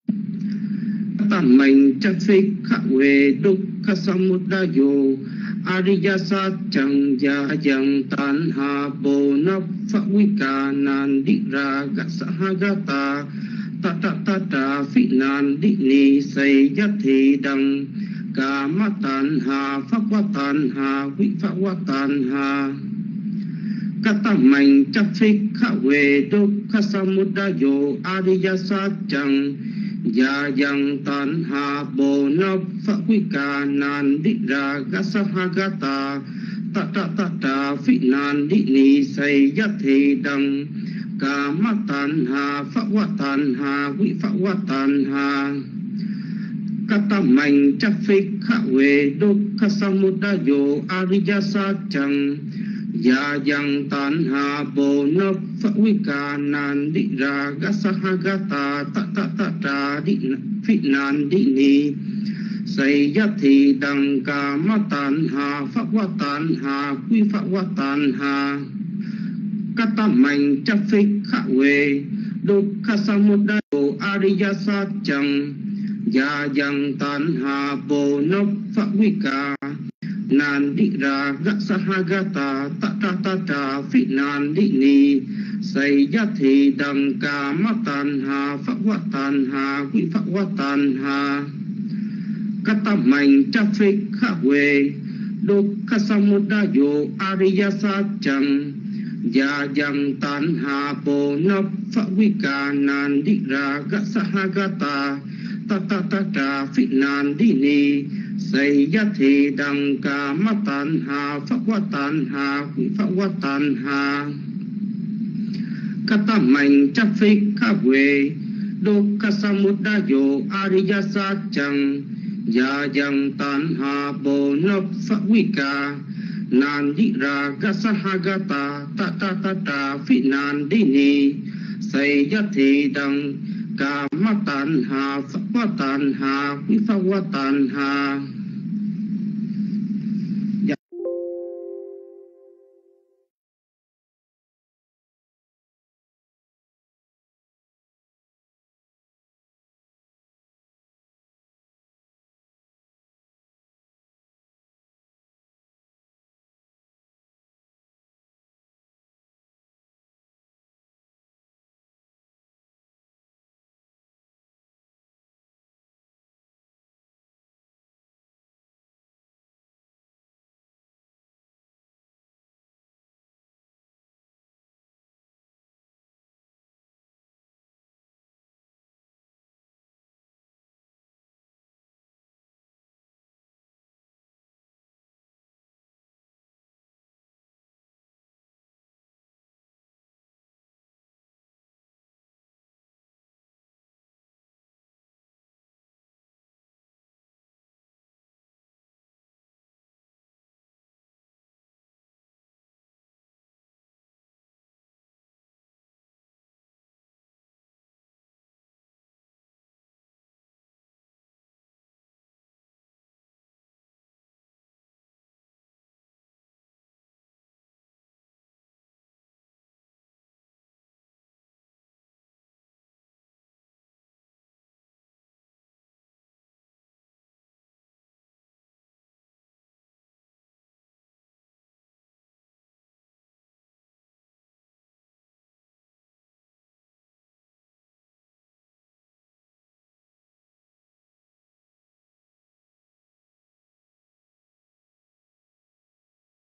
ta mạnh chắc phi khả về đúc khả samudayo ariya sa chẳng ya yang tan hà bồ nắp phạ quy ca nan di ra ga sa ha ga ta ta ta ta ta phi nan di ni say yat thì đằng ca ma tan hà phạ wa tan hà vi phạ wa tan hà ca ta mạnh chắc phi khả về đúc khả samudayo ariya sa chẳng ya yang tan hà bồ nắp phạ quy ca nan di ra ga sa ha ga ta ta ta ta ta phi nan di ni say yat thì đằng ca ma tan hà phạ wa tan hà vi phạ wa tan hà ca ta mạnh chắc phi khả về đúc khả samudayo ariya sa chẳng ya yang tan hà bồ nắp phạ quy ca nan di ra ga sa ha ga ta ta ta ta ta di phi nan di ni say yat thì đằng ca ma tan hà phạ wa tan hà quy phạ wa tan hà ca ta mạnh chắc phi khả về đúc khả samudayo ariya sa chẳng ya yang tan hà bồ nắp phạ quy ca nan di ra ga sa ha ga ta ta ta ta ta phi nan di ni say yat thì đằng ca ma tan hà phạ wa tan hà quy phạ wa tan hà ca ta mạnh chắc phi khả về đúc khả samudayo ariya sa chẳng ya yang tan hà bồ nắp phạ quy ca nan di ra ga sa ha ga ta ta ta ta ta phi nan di ni say yat thì đằng ca ma tan hà phạ wa tan hà quy phạ wa tan hà ca ta mạnh chắc phi khả về đúc khả samudayo ariya sa chẳng ya yang tan hà bồ nắp phạ quy ca nan di ra ga sa ha ga ta ta ta ta ta phi nan di ni say yat thì đằng ca ma tan hà phạ wa tan hà quy phạ wa tan hà